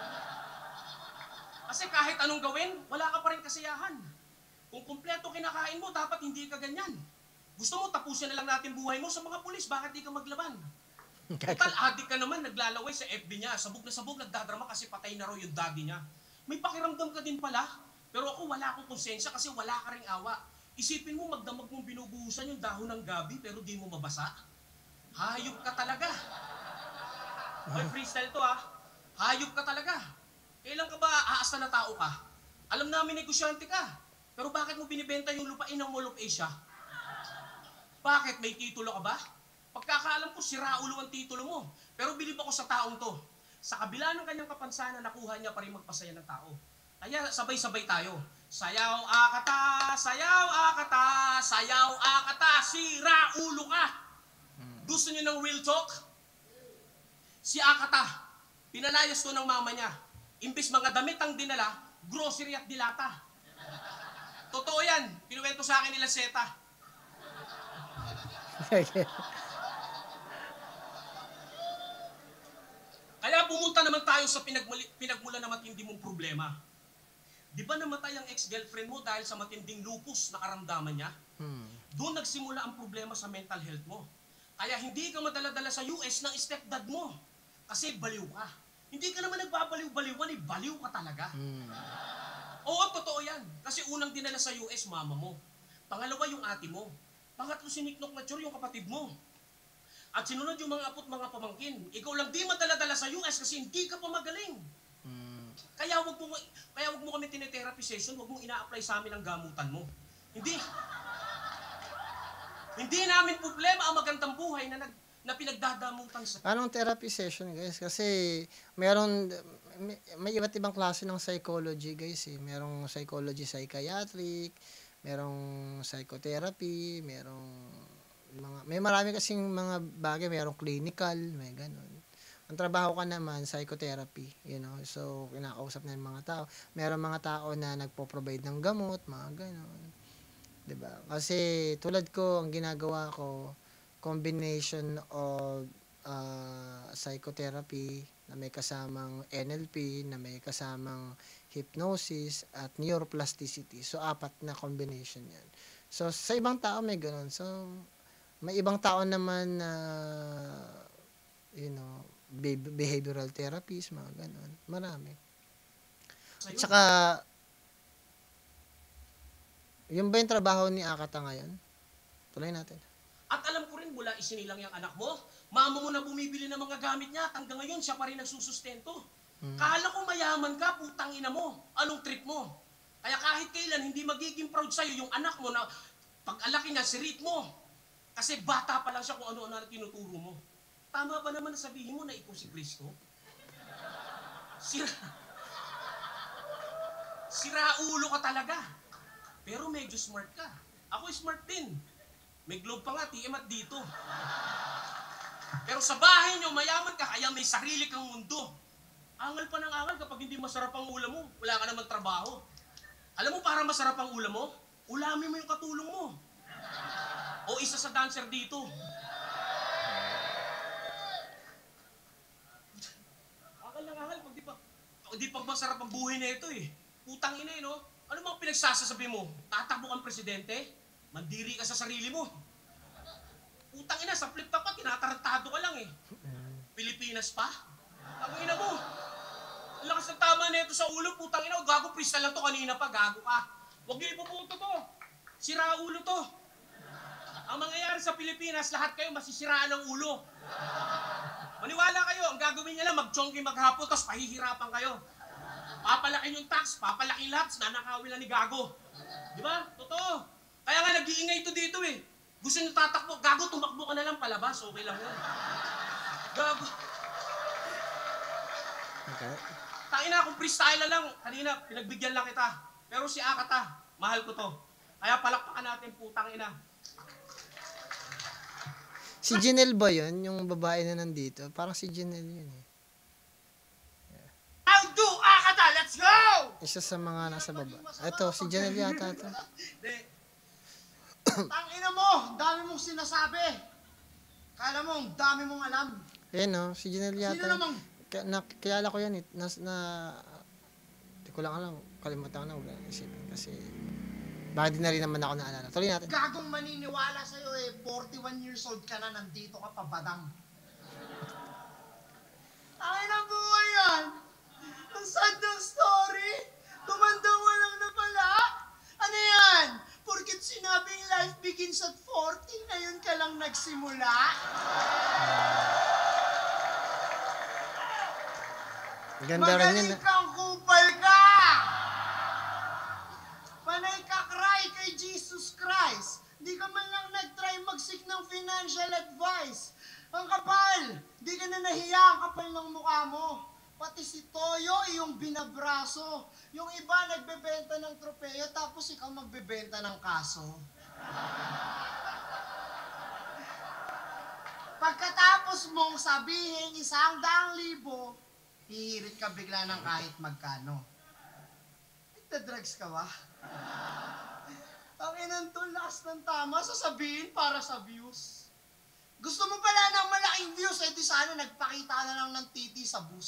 Kasi kahit anong gawin, wala ka pa rin kasiyahan. Kung kumpleto kinakain mo, dapat hindi ka ganyan. Gusto mo, tapusin na lang natin buhay mo sa mga pulis, bakit di ka maglaban? Total addict ka naman, naglalaway sa FB niya, sabog na sabog, nagdadrama kasi patay na raw yung daddy niya. May pakiramdam ka din pala, pero ako wala akong konsensya kasi wala ka ring awa. Isipin mo, magdamag mong binubuhusan yung dahon ng gabi pero di mo mabasa. Hayop ka talaga. May freestyle to Hayop ka talaga. Kailan ka ba aasa na tao ka? Alam namin negosyante ka, pero bakit mo binibenta yung lupain ng Mall of Asia? Bakit? May titulo ka ba? Pagkakaalam ko, siraulo ang titulo mo. Pero bilib ako sa taong to. Sa kabila ng kanyang kapansanan, nakuha niya pa rin magpasaya ng tao. Kaya sabay-sabay tayo. Sayaw akata, sayaw akata, sayaw akata, siraulo ka. Gusto niyo ng real talk? Si Akata, pinalayas to ng mama niya. Imbis mga damit ang dinala, grocery at dilata. Totoo yan. Kinuwento sa akin nila Seta. Kaya pumunta naman tayo sa pinagmula na matindi mong problema. Di ba namatay ang ex-girlfriend mo dahil sa matinding lupus na karamdaman niya? Doon nagsimula ang problema sa mental health mo. Kaya hindi ka madala-dala sa US ng stepdad mo. Kasi baliw ka. Hindi ka naman nagbabaliw-baliwan, baliw ka talaga. Oo, totoo yan. Kasi unang dinala sa US, mama mo. Pangalawa yung ate mo. Pangatlo si Nick Mature, yung kapatid mo. At sinunod yung mga apo't mga pamangkin. Ikaw lang di madala-dala sa US kasi hindi ka pa magaling. Kaya wag mo kami tinetherapy session, wag mo ina-apply sa amin ang gamutan mo. Hindi. Hindi namin problema ang magandang buhay na pinagdadamutan sa... Anong therapy session, guys? Kasi may iba't ibang klase ng psychology, guys. Eh. Merong psychology psychiatric, merong psychotherapy, may marami kasing mga bagay, merong clinical, may ganun. Ang trabaho ka naman, psychotherapy, you know. So, kinakausap na yung mga tao. Merong mga tao na nagpo-provide ng gamot, mga ganun. 'Di ba? Kasi tulad ko, ang ginagawa ko, combination of psychotherapy na may kasamang NLP, na may kasamang hypnosis at neuroplasticity. So, 4 na combination yan. So, sa ibang tao may ganun. So, may ibang tao naman na, you know, behavioral therapies, mga ganun. Marami. At saka, yun ba yung trabaho ni Akata ngayon? Tuloy natin. At alam ko rin mula isinilang yung anak mo, mama mo na bumibili ng mga gamit niya at hanggang ngayon siya pa rin nagsusustento. Kala ko mayaman ka, putang ina mo. Anong trip mo? Kaya kahit kailan hindi magiging proud sa'yo yung anak mo na pag-alaki niya, sirit mo. Kasi bata pa lang siya kung ano-ano na tinuturo mo. Tama ba naman na sabihin mo na ikaw si Kristo? Sira ulo ka talaga. Pero medyo smart ka. Ako smart din. May globe pa nga, TM at dito. Pero sa bahay nyo, mayaman ka, kaya may sarili kang mundo. Angal pa ng angal kapag hindi masarap ang ulam mo, wala ka naman trabaho. Alam mo, para masarap ang ulam mo, ulamin mo yung katulong mo. O isa sa dancer dito. Angal ng angal, pag di pag masarap ang buhay na ito eh. Putang ina eh, no? Ano bang pinagsasasabi mo? Tatakbo kang presidente? Mandiri ka sa sarili mo. Putang ina, sa flip top pa, tinatarantado ka lang eh. Pilipinas pa? Ang ina mo. Ang lakas ng tama na ito sa ulo, putang ina. Gago, freestyle lang to kanina pa, gago ka. Huwag niyo ipupunto to. Sira ulo to. Ang mangyayari sa Pilipinas, lahat kayo masisiraan ng ulo. Maniwala kayo, ang gagawin niya lang, mag-chongki maghapon, tapos pahihirapan kayo. Papalakin yung tax, papalakin lahat, nanakawin lang ni Gago. Di ba? Totoo. Kaya nga nag-iingay ito dito eh. Gusto nyo tatakbo, Gago, tumakbo ka na lang palabas, okay lang yan. Gago. Okay. Taina, kung freestyle na lang, kanina, pinagbigyan lang kita. Pero si Akata, mahal ko to. Kaya palakpakan natin, putang ina. Si Janelle ba yun? Yung babae na nandito? Parang si Janelle yun eh. I'll do, Akata! Let's go! Isa sa mga nasa baba. Ito, si Janelle yata ito. Tangina mo, dami mong sinasabi. Kala mo, ang dami mong alam. Eh no, si Janelle yata. Sino namang? Kilala ko yan eh. Hindi ko lang alam. Kalimutan ko na. Wala isipin kasi baka di na rin naman ako naalala. Tuloy natin. Gagong maniniwala sa'yo eh, 41 years old ka na, nandito ka pa, badang. Ay na buhay yan! Ang sad ng story! Tumanda mo lang na pala! Ano yan? Porkit sinabing life begins at 40, ngayon ka lang nagsimula? Ganda rin yun. Magaling kang kupal ka! Panay ka cry kay Jesus Christ. Di ka man lang nag-try mag-seek ng financial advice. Ang kapal! Di ka na nahiya, ang kapal ng mukha mo. Pati si Toyo, iyong binabraso. Yung iba nagbebenta ng tropeyo, tapos ikaw magbebenta ng kaso. Pagkatapos mong sabihin 100,000, hihirit ka bigla ng kahit magkano. Nagda-drugs ka ba? Ang inang to, lakas ng tama, sasabihin para sa views. Gusto mo pala ng malaking views, eh di sana nagpakita na lang ng titi sa bus.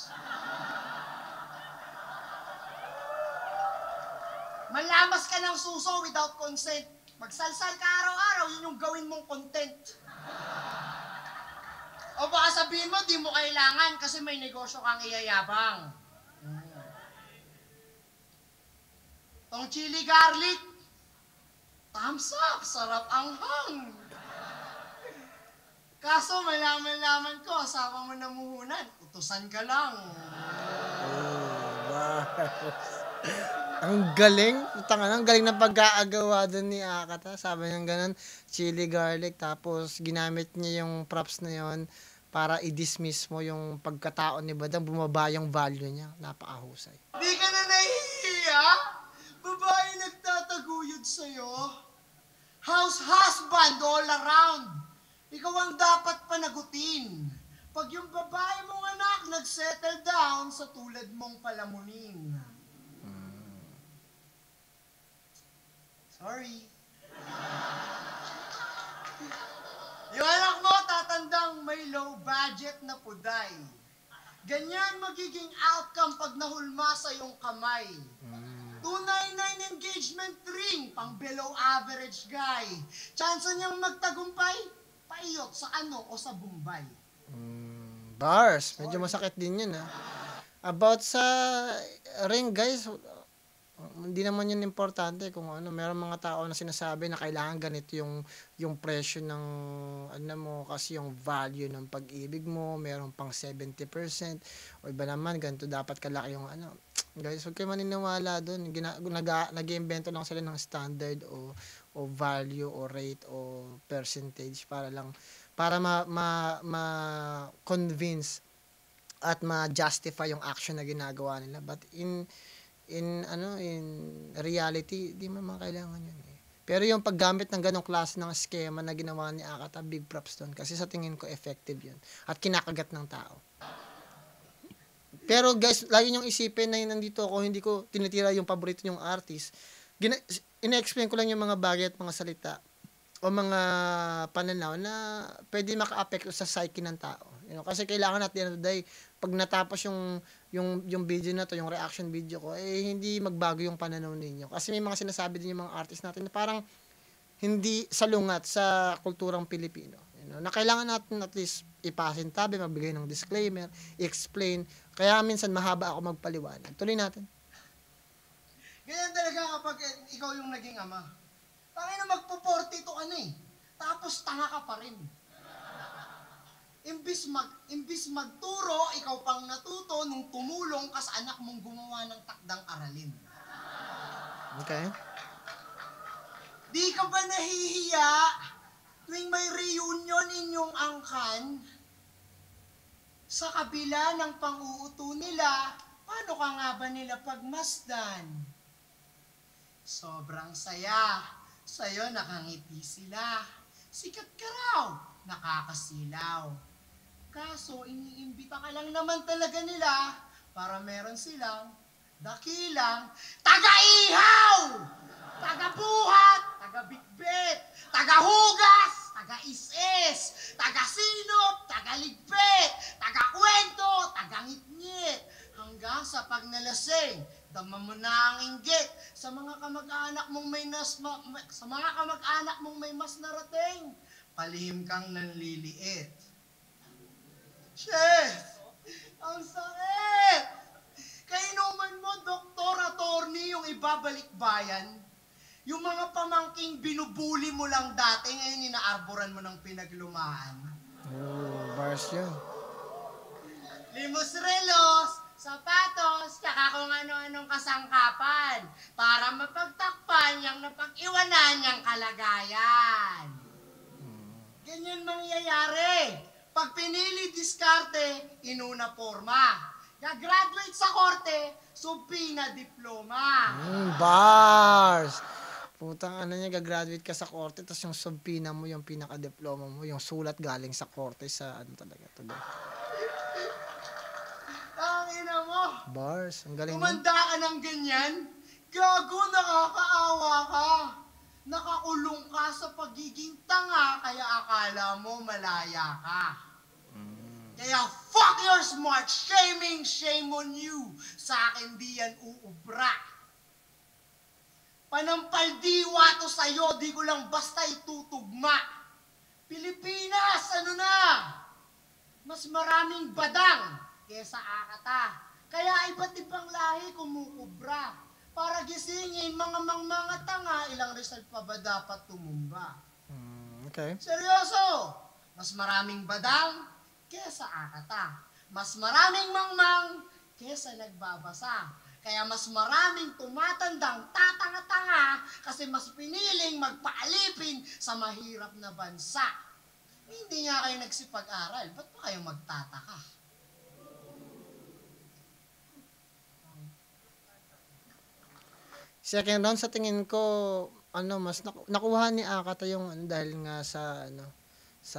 Malamas ka ng suso without consent. Magsalsal ka araw-araw, yun yung gawin mong content. O baka sabihin mo, di mo kailangan kasi may negosyo kang iyayabang. Tong chili garlic, thumbs up, sarap ang hang. Kaso malaman-laman ko, asawa mo namuhunan, utusan ka lang. Ang galing. Tanga ang galing ng pag-aagawa doon ni Akata. Sabi niya ganun, chili garlic. Tapos ginamit niya yung props na yon para i-dismiss mo yung pagkatao ni Badang. Bumaba yung value niya. Napakahusay. Di ka na nahihiya? Babae nagtataguyod sa'yo? House husband all around. Ikaw ang dapat panagutin. Pag yung babae mong anak nagsettle down sa tulad mong palamunin. Sorry. Yung anak mo tatandang may low budget na puday. Ganyan magiging outcome pag nahulma sa iyong kamay. 299 engagement ring, pang below average guy. Chance niyang magtagumpay, paiyot sa ano o sa Bombay. Bars. Medyo masakit din yun, ha. About sa ring, guys, hindi naman yun importante kung ano. Meron mga tao na sinasabi na kailangan ganito yung presyo ng ano mo, kasi yung value ng pag-ibig mo, meron pang 70%. O iba naman, ganito dapat kalaki yung ano. Guys, huwag kayo maniniwala doon. Nag-iimbento lang sila ng standard o value o rate o percentage para ma-convince at ma-justify yung action na ginagawa nila. But in reality, di man kailangan yun eh. Pero yung paggamit ng ganong klase ng schema na ginawa ni Akata, big props doon. Kasi sa tingin ko, effective yun. At kinakagat ng tao. Pero guys, lagi niyong isipin na yun nandito ako, hindi ko tinitira yung paborito niyong artist. Ina-explain ko lang yung mga bagay at mga salita o mga pananaw na pwede maka-apekto sa psyche ng tao. You know, kasi kailangan at the end of the day, pag natapos yung video na to, yung reaction video ko, eh hindi magbago yung pananaw ninyo. Kasi may mga sinasabi din yung mga artist natin na parang hindi salungat sa kulturang Pilipino. You know, na kailangan natin at least ipasintabi, magbigay ng disclaimer, i-explain. Kaya minsan mahaba ako magpaliwanag. Tuloy natin. Ganyan talaga kapag ikaw yung naging ama. Tangin na magpo-42 ka na eh. Tapos tanga ka pa rin. Imbis magturo, ikaw pang natuto nung tumulong ka sa anak mong gumawa ng takdang aralin. Okay? Di ka ba nahihiya tuwing may reunion inyong angkan? Sa kabila ng pang-uuto nila, paano ka nga ba nila pagmasdan? Sobrang saya. Sa'yo nakangiti sila. Sikat ka raw, nakakasilaw. Kaso iniimbita ka lang naman talaga nila para meron silang dakilang taga-ihaw, taga-buhat, taga-bitbit, taga-hugas, taga-is-is, taga-sinop, taga-ligpit, taga-kwento, taga-ngit-ngit, hanggang sa pag nalasing, dama mo na ang inggit sa mga kamag-anak mong may mas narating, palihim kang nanliliit. Chef, ang sakit! Kainuman mo, doktor, attorney, yung ibabalik bayan. Yung mga pamangking binubuli mo lang dati, ngayon inaarboran mo ng pinaglumaan. Oh, bars yun. Limos relos, sapatos, tsaka kung ano-anong kasangkapan para mapagtakpan yung napag-iwanan niyang kalagayan. Ganyan mangyayari. Pag pinili diskarte, inuna forma. Gagraduate sa korte, subpina diploma. Bars! Putang ano niya, gagraduate ka sa korte, tapos yung subpina mo, yung pinaka-diploma mo, yung sulat galing sa korte sa ano talaga. Tangina mo. Bars, ang galing mo. Tumanda ka ng ganyan, gago, nakakaawa ka. Nakakulong ka sa pagiging tanga, kaya akala mo malaya ka. Kaya fuck your smart shaming, shame on you. Sa akin di yan uubra. Panampaldiwa to sa'yo, di ko lang basta itutugma. Pilipinas, ano na? Mas maraming badang kesa Akata. Kaya iba't ibang lahi kumukubra. Para gisingin mga tanga, ilang result pa ba dapat tumumba? Okay. Seryoso! Mas maraming badang kesa Akata. Mas maraming mangmang kesa nagbabasa. Kaya mas maraming tumatandang tatanga-tanga kasi mas piniling magpaalipin sa mahirap na bansa. Hindi nga kayo nagsipag-aral, ba't pa kayo magtataka? Second round sa tingin ko mas nakuha ni Akata yung dahil nga sa sa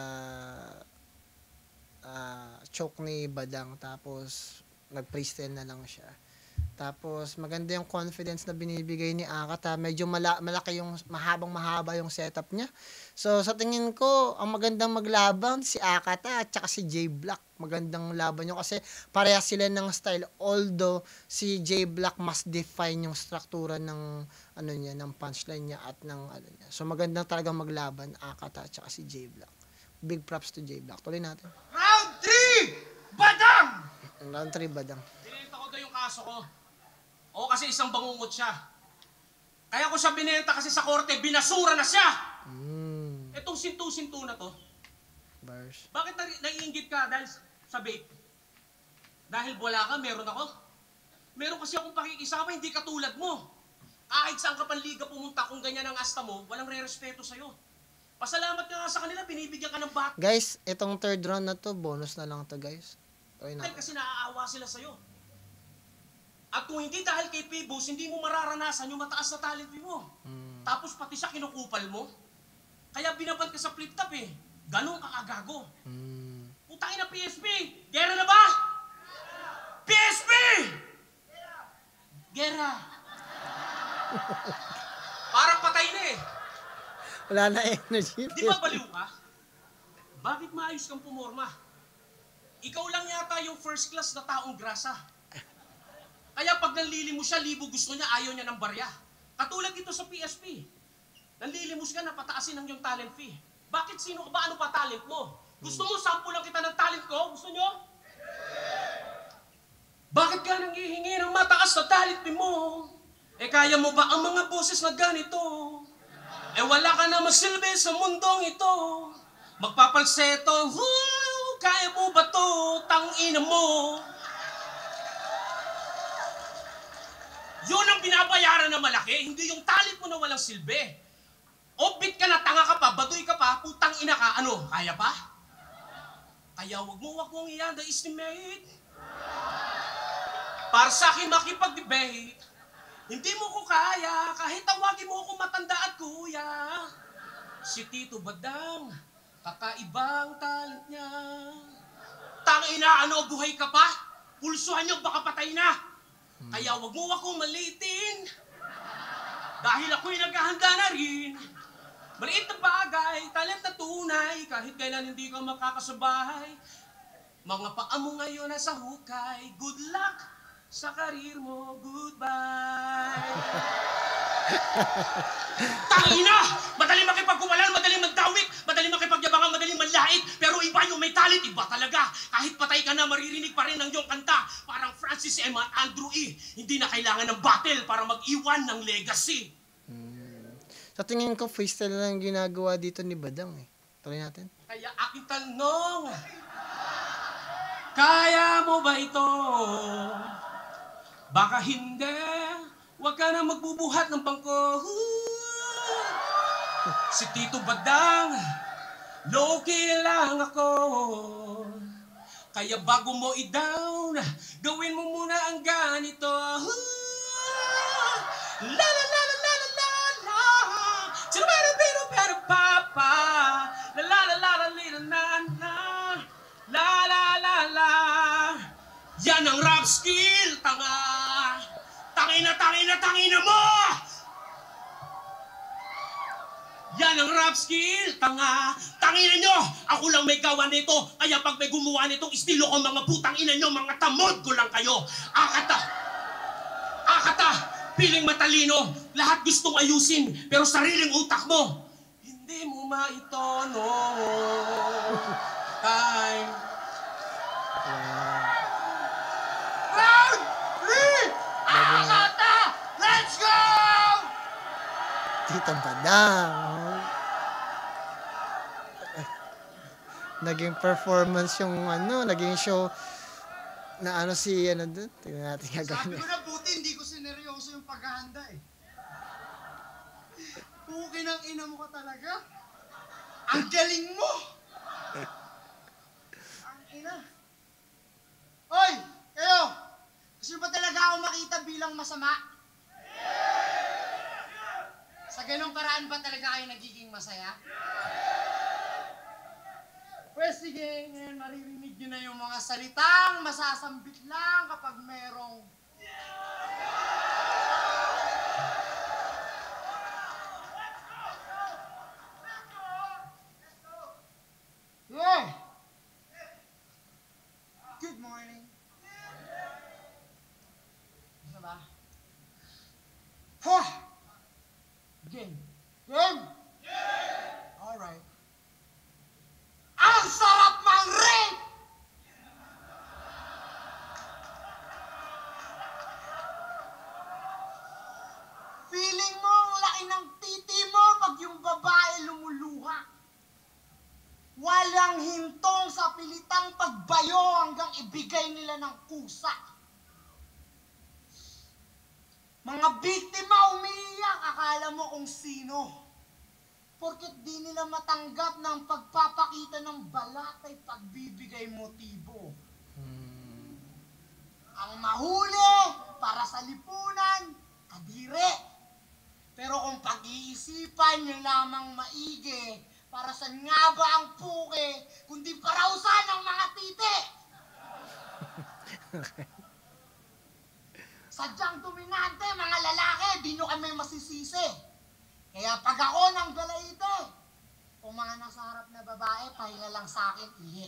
choke ni Badang, tapos nag-freestyle na lang siya. Tapos maganda yung confidence na binibigay ni Akata. Medyo malaki yung mahaba yung setup niya. So sa tingin ko, ang magandang maglaban si Akata at saka si J Black. Magandang laban yun kasi parehas sila ng style. Although si J Black mas define yung struktura ng niya, ng punchline niya at ng niya. So magandang talagang maglaban Akata at saka si J Black. Big props to J Black. Tuloy natin. Round 3! Badang! Round 3 Badang. Binenta ko daw yung kaso ko. O kasi isang bangungot siya. Kaya ko siya binenta kasi sa korte, binasura na siya. Etong sintu-sintu na to. Bars. Bakit naiinggit ka dahil sa vape? Dahil wala ka, meron ako. Meron kasi akong pakikisama, hindi katulad mo. Kahit saan ka panliga pumunta, kung ganyan ang asta mo, walang re-respeto sa'yo. Pasalamat ka nga sa kanila, binibigyan ka ng bat. Guys, itong third round na to, bonus na lang to guys. Okay na. Kasi naaawa sila sa'yo. At kung hindi dahil kay Pibos, hindi mo mararanasan yung mataas na talent mo. Tapos pati siya kinukupal mo. Kaya binaban ka sa flip top eh. Ganun ka kagago. Putangin na PSP! Gera na ba? PSP! Gera! Parang patay na eh. Wala na energy. Di ba baliw ka? Bakit maayos kang pumorma? Ikaw lang yata yung first class na taong grasa. Kaya pag nanlilimos siya, libo gusto niya, ayaw niya ng barya. Katulad dito sa PSP. Nanlilimos ka na pataasin ang iyong talent fee. Bakit sino ka ba? Ano pa talent mo? Gusto mo sample lang kita ng talent ko? Gusto nyo? Bakit ka nanghihingi ng mataas na talent fee mo? Kaya mo ba ang mga boses na ganito? Wala ka na masilbi sa mundong ito. Magpapalseto, kaya mo ba to? Tangina mo. Yun ang binabayaran na malaki, hindi yung talent mo na walang silbi. Obit ka na, tanga ka pa, baduy ka pa, putang ina ka, ano, kaya pa? Kaya wag mong i-underestimate. Para sa akin makipag-debate, hindi mo ko kaya, kahit tawagin mo ako matanda at kuya. Si Tito Badang, kakaibang talent niya. Tangina, ano, buhay ka pa? Pulsuhan niyo, baka patay na. Kaya wag mo akong malitin. Dahil ako'y naghahanda na rin. Maliit na bagay, talent na tunay, kahit kailan hindi ka makakasabay. Mga paa mo ngayon nasa hukay, good luck sa karir mo, goodbye. Tangina! Madaling makipagkumalan, madaling magdawik, madaling makipagyabangan, madaling manlait. Pero iba yung may talent, iba talaga. Kahit patay ka na, maririnig pa rin ang iyong kanta. Parang Francis M. at Andrew E. Hindi na kailangan ng battle para mag-iwan ng legacy. Sa tingin ko, freestyle lang yung ginagawa dito ni Badang eh. Tuloy natin. Kaya aking tanong, kaya mo ba ito? Baka hindi. Huwag ka na magbubuhat ng bangko. Si Tito Badang, low-key lang ako. Kaya bago mo i-down, gawin mo muna ang ganito. La la la la la la la la. Pero papa. La la la la la la na na. La la la la. Yan ang rap skill, tanga. Tangina mo! Yan ang rap skill, tanga. Tangina nyo! Ako lang may gawa nito. Kaya pag may gumawa nitong estilo ko, mga putang ina nyo, mga tamod ko lang kayo. Akata! Piling matalino. Lahat gustong ayusin, pero sariling utak mo, hindi mo maitono. Time. Round 3! Akata! Let's go! Tito Badang. Naging performance yung naging show na si doon. Tingnan natin gagawin. Sabi ko na, kasi yung paghahanda eh. Puki ng ina mo ka talaga. Ang galing mo! Ang ina. Hoy! Kayo! Gusto ba talaga ako makita bilang masama? Sa ganong paraan ba talaga kayo nagiging masaya? Pues sige, ngayon maririnig nyo na yung mga salitang masasambit lang kapag merong yeah! Good morning. Ano ba? Ha! Game. Game! Alright. Ang sarap mang-rape! Feeling mo ang laki ng titi mo pag yung babae lumuluha. Walang hintong sa pilitang pagbayo hanggang ibigay nila ng kusa. Mga biktima umiiyak, akala mo kung sino. Porket di nila matanggap ng pagpapakita ng balat ay pagbibigay motibo. Ang mahuli para sa lipunan, kadire. Pero kung pag-iisipan nyo lamang maigi, para saan nga ba ang puke, kundi parausan ng mga titi? Sadyang dominante, mga lalaki, di nyo kami masisisi. Kaya pag ako ng galaite, kung mga nasa harap na babae, pahinga lang sa akin, ihi.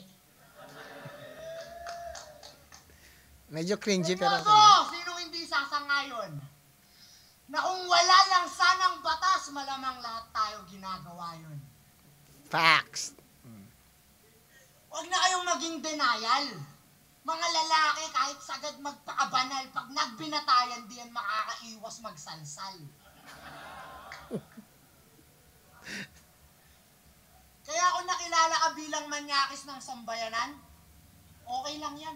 Medyo cringy pero Seryoso, sinong hindi sasangayon? Na kung wala lang sanang batas, malamang lahat tayo ginagawa yun. facts. Huwag na kayong maging denial. Mga lalaki, kahit sagad magpakabanal, pag nagbinatayan, diyan makakaiwas magsalsal. Kaya kung nakilala ka bilang manyakis ng sambayanan, okay lang yan.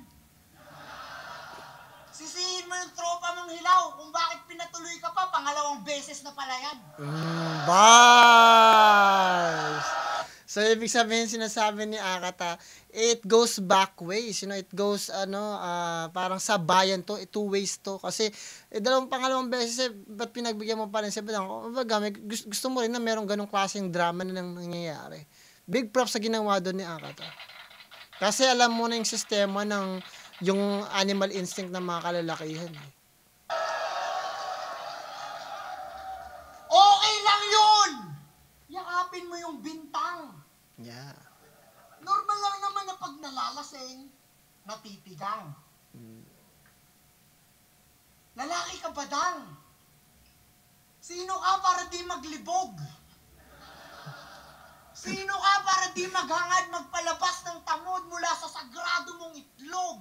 Sisihin mo yung tropa mong hilaw kung bakit pinatuloy ka pa, pangalawang beses na pala yan. Bars! So, ibig sabihin, sinasabi ni Akata, it goes back ways. You know, it goes, parang sabayan to, two ways to. Kasi, pangalawang beses, ba't pinagbigyan mo pa rin? Sabi lang, gusto mo rin na merong ganong klaseng drama na nangyayari. Big props sa ginawa doon ni Akata. Kasi alam mo na yung sistema ng yung animal instinct ng mga kalalakihan. Okay lang yun! Yakapin mo yung bintang. Yeah. Normal lang naman na pag nalalasing, natitigang. Lalaki ka ba dang? Sino ka para di maglibog? Sino ka para di maghangad magpalabas ng tamod mula sa sagrado mong itlog?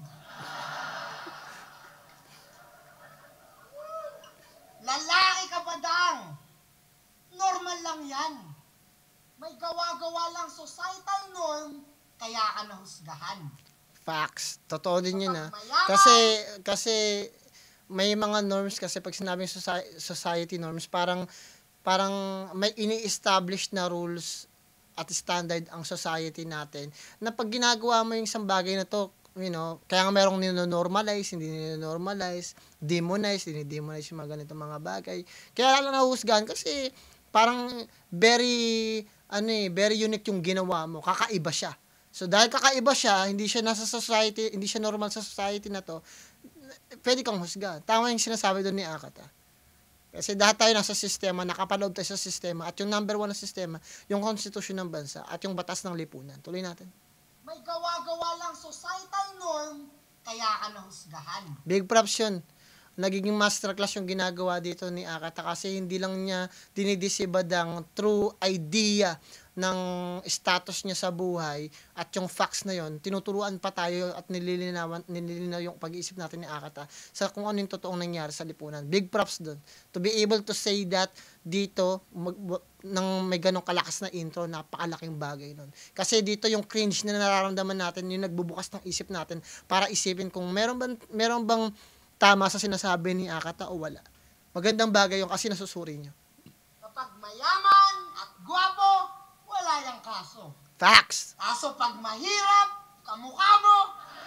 Lalaki ka ba dang? Normal lang yan. May gawa-gawa lang societal norm, kaya ka nahusgahan. Facts. Totoo din yun, ha. Mayaman. Kasi may mga norms kasi pag sinabing society norms, parang may ini-establish na rules at standard ang society natin na pag ginagawa mo yung isang bagay na to, you know, kaya nga merong nino-normalize, hindi nino-normalize, demonize, dinidemonize yung mga ganitong mga bagay. Kaya lang nahusgahan kasi parang very unique yung ginawa mo, kakaiba siya. So dahil kakaiba siya, hindi siya nasa society, hindi siya normal sa society na to, pwede kang husga. Tama yung sinasabi doon ni Akata. Kasi dahil tayo nasa sistema, nakapaloob tayo sa sistema, at yung number one na sistema, yung konstitusyon ng bansa, at yung batas ng lipunan. Tuloy natin. May gawa-gawa lang societal norm, kaya ka nahusgahan. Big props yun. Nagiging masterclass yung ginagawa dito ni Akata kasi hindi lang niya dinidisibad ang true idea ng status niya sa buhay at yung facts na yon, tinuturuan pa tayo at nililinaw yung pag-iisip natin ni Akata sa kung ano yung totoong nangyari sa lipunan. Big props dun. To be able to say that dito, nang may ganong kalakas na intro, napakalaking bagay nun. Kasi dito yung cringe na nararamdaman natin, yung nagbubukas ng isip natin para isipin kung meron bang tama sa sinasabi ni Akata o wala. Magandang bagay yung kasi nasusuri nyo. Kapag mayaman at gwapo, wala yang kaso. Facts! Kaso pag mahirap, kamukha mo,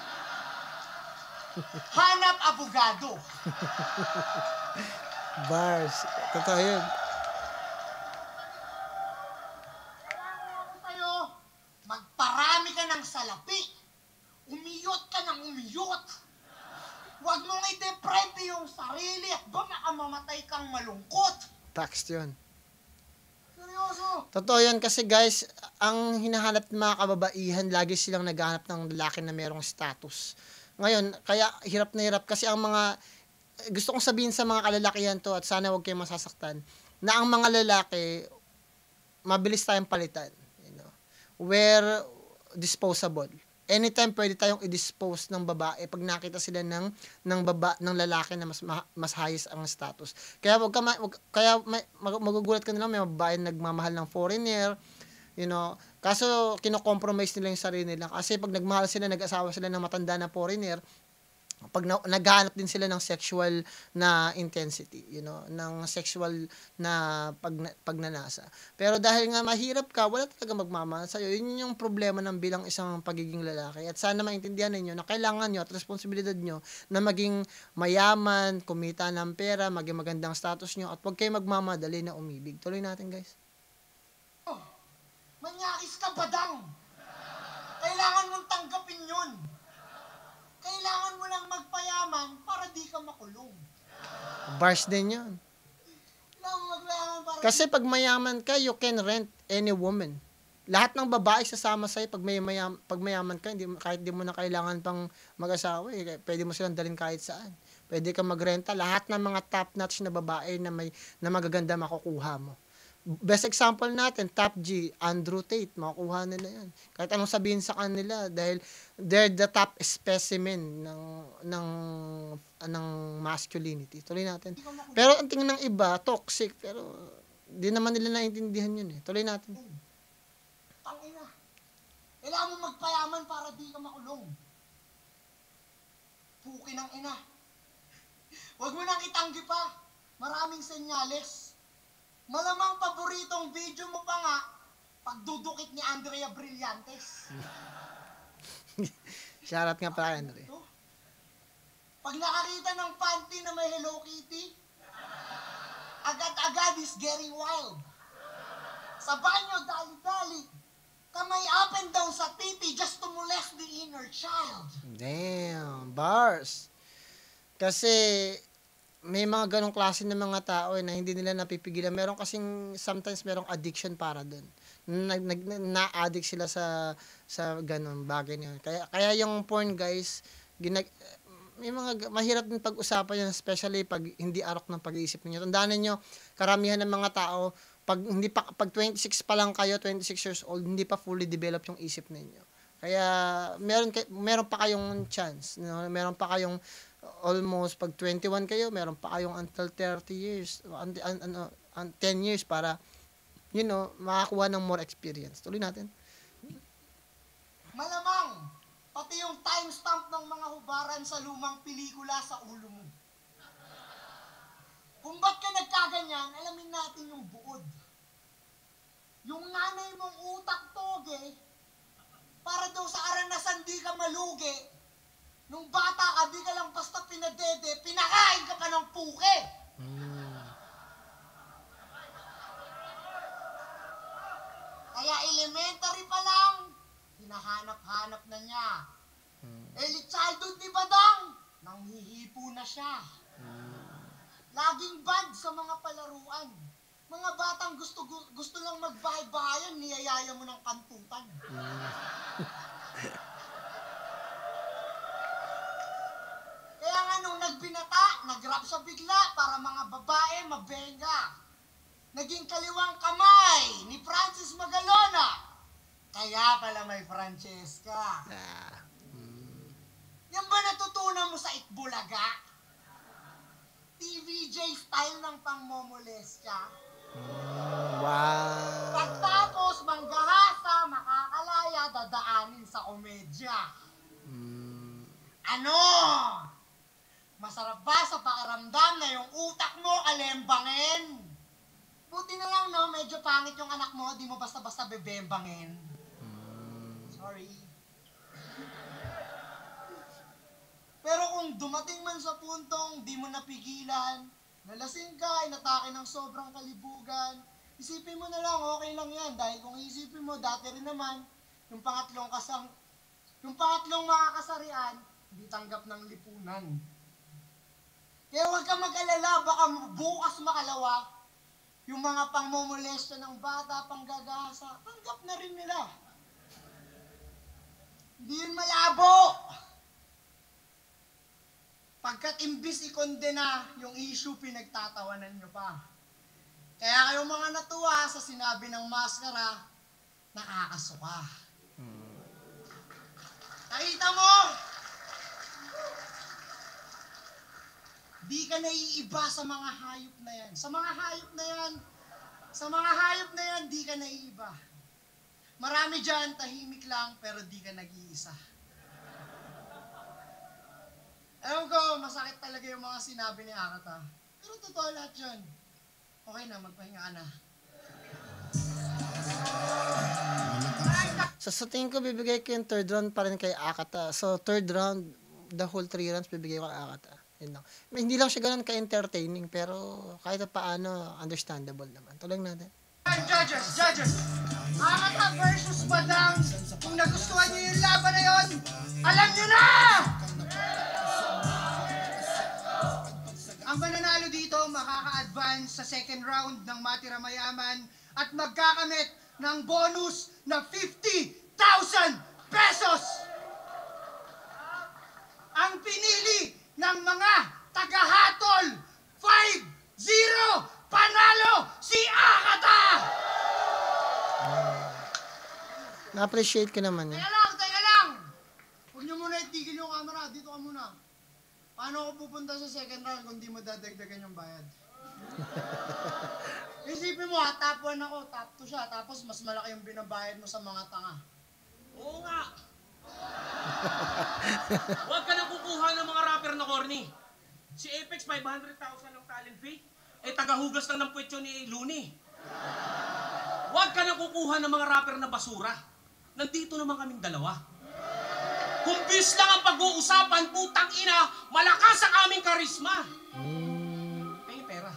hanap abogado. Bars. Totoo yun. Kailangan ko sa'yo, magparami ka ng salapi. Umiyot ka ng umiyot. Huwag mong i-deprede yung sarili at baka mamatay kang malungkot. Facts yun. Seryoso. Totoo yan kasi guys, ang hinahanap ng mga kababaihan, lagi silang naghahanap ng lalaki na merong status. Ngayon, kaya hirap na hirap kasi ang mga, gusto kong sabihin sa mga kalalakihan to at sana huwag kayong masasaktan, na ang mga lalaki, mabilis tayong palitan. You know? We're disposable. Anytime pwede tayong i-dispose ng babae pag nakita sila ng lalaki na mas highest ang status. Kaya magugulat ka na lang, may babae nagmamahal ng foreigner, you know. Kaso kino-compromise nila yung sarili nila kasi pag nagmahal sila, nag-asawa sila ng matanda na foreigner, pag naghahanap din sila ng sexual na intensity, you know, ng sexual na pagnanasa. Pero dahil nga mahirap ka, wala talaga magmamahal sa'yo. Yun yung problema ng bilang isang pagiging lalaki. At sana maintindihan ninyo na kailangan nyo at responsibilidad nyo na maging mayaman, kumita ng pera, maging magandang status nyo, at huwag kayo magmamadali na umibig. Tuloy natin, guys. Manyakis ka, badang. Kailangan mong tanggapin yun. Kailangan mo lang magpayaman para di ka makulong. Bars din yun. Kailangan mo magpayaman para Kasi pag mayaman ka, you can rent any woman. Lahat ng babae sasama sa'yo pag mayaman ka, kahit di mo na kailangan pang mag-asawa, pwede mo silang dalhin kahit saan. Pwede ka magrenta. Lahat ng mga top-notch na babae na magaganda makukuha mo. Best example natin, Top G, Andrew Tate, makukuha nila yan. Kahit anong sabihin sa kanila dahil they're the top specimen ng masculinity. Tuloy natin. Pero ang tingin ng iba, toxic, pero di naman nila naintindihan yun eh. Tuloy natin. Tangina. Kailangan mo magpayaman para di ka makulong. Puki ng ina. Huwag mo nang itanggi pa. Maraming senyales. Malamang paboritong video mo pa nga, pagdudukit ni Andrea Brillantes. Shoutout nga pala, Andre. Pag nakakita ng panty na may Hello Kitty, agad-agad is getting wild. Sa banyo, dali-dali, kamay up and down sa titi just to molest the inner child. Damn, bars. Kasi may mga ganong klase ng mga tao na hindi nila napipigilan. Meron kasing sometimes merong addiction para doon. Na-addict sila sa ganong bagay niyo. Kaya yung porn guys, may mga mahirap din pag-usapan yan, especially pag hindi arok ng pag-iisip niyo. Tandaan niyo, karamihan ng mga tao pag 26 pa lang kayo, 26 years old, hindi pa fully develop yung isip ninyo. Kaya meron pa kayong chance, no? Meron pa kayong almost pag 21 kayo, meron pa kayong until 30 years, 10 years para, you know, makakuha ng more experience. Tuloy natin. Malamang, pati yung timestamp ng mga hubaran sa lumang pelikula sa ulo mo. Kung ba't ka nagkaganyan, alamin natin yung buod. Yung nanay mong utak toge, para daw sa aranasan di ka malugi, nung bata ka, di ka lang basta pinadede, pinakain ka pa ng puke. Kaya elementary pa lang, hinahanap-hanap na niya. Early childhood ni Badang, nanghihipo na siya. Laging bad sa mga palaruan. Mga batang gusto lang magbahay-bahayan, niyayaya mo ng kantutan. Kaya nga nung nagbinata, nag-rap sa bigla para mga babae mabenga. Naging kaliwang kamay ni Francis Magalona. Kaya pala may Francesca. Yan ba natutunan mo sa Itbulaga? TVJ style ng pangmomolestya? Wow. Pagtapos manggahasa, makakalaya, dadaanin sa komedya. Ano? Masarap ba sa pakiramdam? pakiramdam na yung utak mo alembangin. Buti na lang, no? Medyo pangit yung anak mo, di mo basta-basta bebembangin. Sorry. Pero kung dumating man sa puntong di mo napigilan, nalasing ka, inatake ng sobrang kalibugan, isipin mo na lang, okay lang yan. Dahil kung isipin mo, dati rin naman, yung pangatlong makakasarian, hindi tanggap ng lipunan. Kaya huwag ka mag-alala, baka bukas makalawa, yung mga pangmomolesta ng bata, panggagasa, tanggap na rin nila. Hindi yun malabo. Pagkat imbis ikondena yung issue, pinagtatawanan nyo pa. Kaya kayong mga natuwa sa sinabi ng maskara, nakakasuka. Nakita mo? Di ka naiiba sa mga hayop na yan. Sa mga hayop na yan, di ka naiiba. Marami dyan, tahimik lang, pero di ka nag-iisa. Alam ko, masakit talaga yung mga sinabi ni Akata. Pero totoo lahat yun. Okay na, magpahinga ka na. Sa tingin ko, bibigay ko yung third round pa rin kay Akata. So, third round, the whole 3 rounds, bibigay ko kay Akata. Yun lang. Hindi lang siya ganun ka-entertaining, pero kahit paano, understandable naman. Tuloy natin. Judges! Akata versus Badang. Kung nagustuhan niyo yung laban na yun, alam niyo na! Ang mananalo dito makaka-advance sa second round ng Matira Mayaman at magkakamit ng bonus na 50,000 pesos! Ang pinili ng mga tagahatol, 5-0, panalo si Akata! Na-appreciate ko naman yun. Teka lang! Huwag niyo muna itigil yung camera, dito ka muna. Paano ako pupunta sa second round kung di mo dadagdagan yung bayad? Isipin mo ha, top 1 ako, top 2 siya, tapos mas malaki yung binabayad mo sa mga tanga. Oo nga. Huwag ka nang kukuha ng mga rapper na corny. Si Apex, 500,000 ang talent fee. Eh, tagahugas lang ng puwetyo ni Looney. Huwag ka nang kukuha ng mga rapper na basura. Nandito naman kaming dalawa. Kung bis lang ang pag-uusapan, putang ina, malakas ang aming karisma. Pengin pera.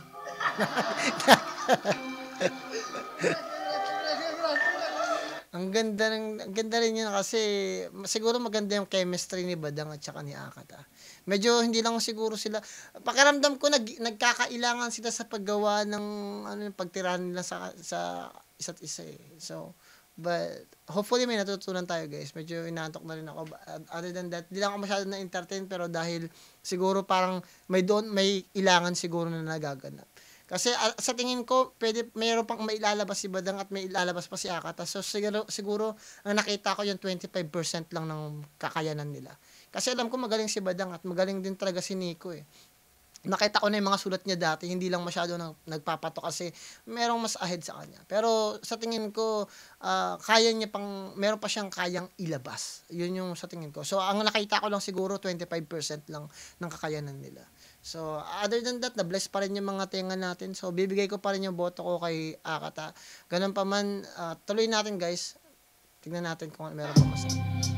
Ang ganda rin yun kasi siguro maganda yung chemistry ni Badang at saka ni Akata. Medyo hindi lang siguro sila, pakiramdam ko nagkakailangan sila sa paggawa ng pagtirahan nila sa isa't isa eh. So, but hopefully may natutunan tayo guys. Medyo inaantok na rin ako. Other than that, di lang ako masyado na-entertain pero dahil siguro parang may ilangan siguro na nagaganap. Kasi sa tingin ko, mayroon pang mailalabas si Badang at may ilalabas pa si Akata. So siguro ang nakita ko yung 25% lang ng kakayanan nila. Kasi alam ko magaling si Badang at magaling din talaga si Nico eh. Nakita ko na yung mga sulat niya dati, hindi lang masyado nagpapatok kasi merong mas ahead sa kanya. Pero sa tingin ko, kaya niya meron pa siyang kayang ilabas. Yun yung sa tingin ko. So, ang nakita ko lang siguro, 25% lang ng kakayanan nila. So, other than that, na-bless pa rin yung mga tinga natin. So, bibigay ko pa rin yung boto ko kay Akata. Ganun pa man, tuloy natin guys. Tingnan natin kung meron pa mas.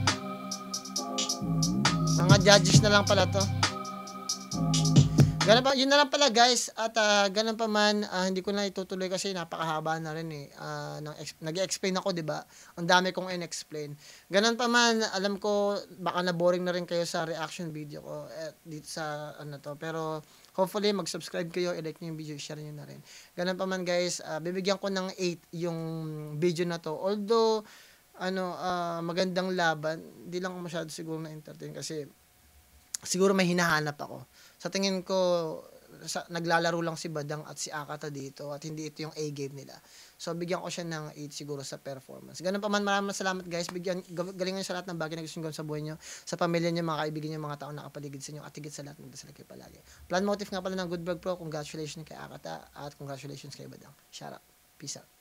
Mga judges na lang pala to. Yun na lang pala guys at ganun pa man hindi ko na itutuloy kasi napakahaba na rin eh. Nag-explain ako 'di ba? Ang dami kong in-explain. Ganun pa man alam ko baka na boring na rin kayo sa reaction video ko dito sa to pero hopefully mag-subscribe kayo, i-like niyo yung video, share niyo na rin. Ganun pa man guys, bibigyan ko ng 8 yung video na to. Although magandang laban, hindi lang ako masyado siguro na-entertain kasi siguro may hinahanap ako. Sa tingin ko, naglalaro lang si Badang at si Akata dito at hindi ito yung A-game nila. So, bigyan ko siya ng 8 siguro sa performance. Ganun pa man, maraming salamat guys. Galingan nyo sa lahat ng bagay na gusto nyo gawin sa buhay nyo, sa pamilya nyo, mga kaibigan nyo, mga taong nakapaligid sa inyo, at higit sa lahat, magdasal kayo palagi. Plan motive nga pala ng Good Vlog Pro. Congratulations kay Akata at congratulations kay Badang. Shout out. Peace out.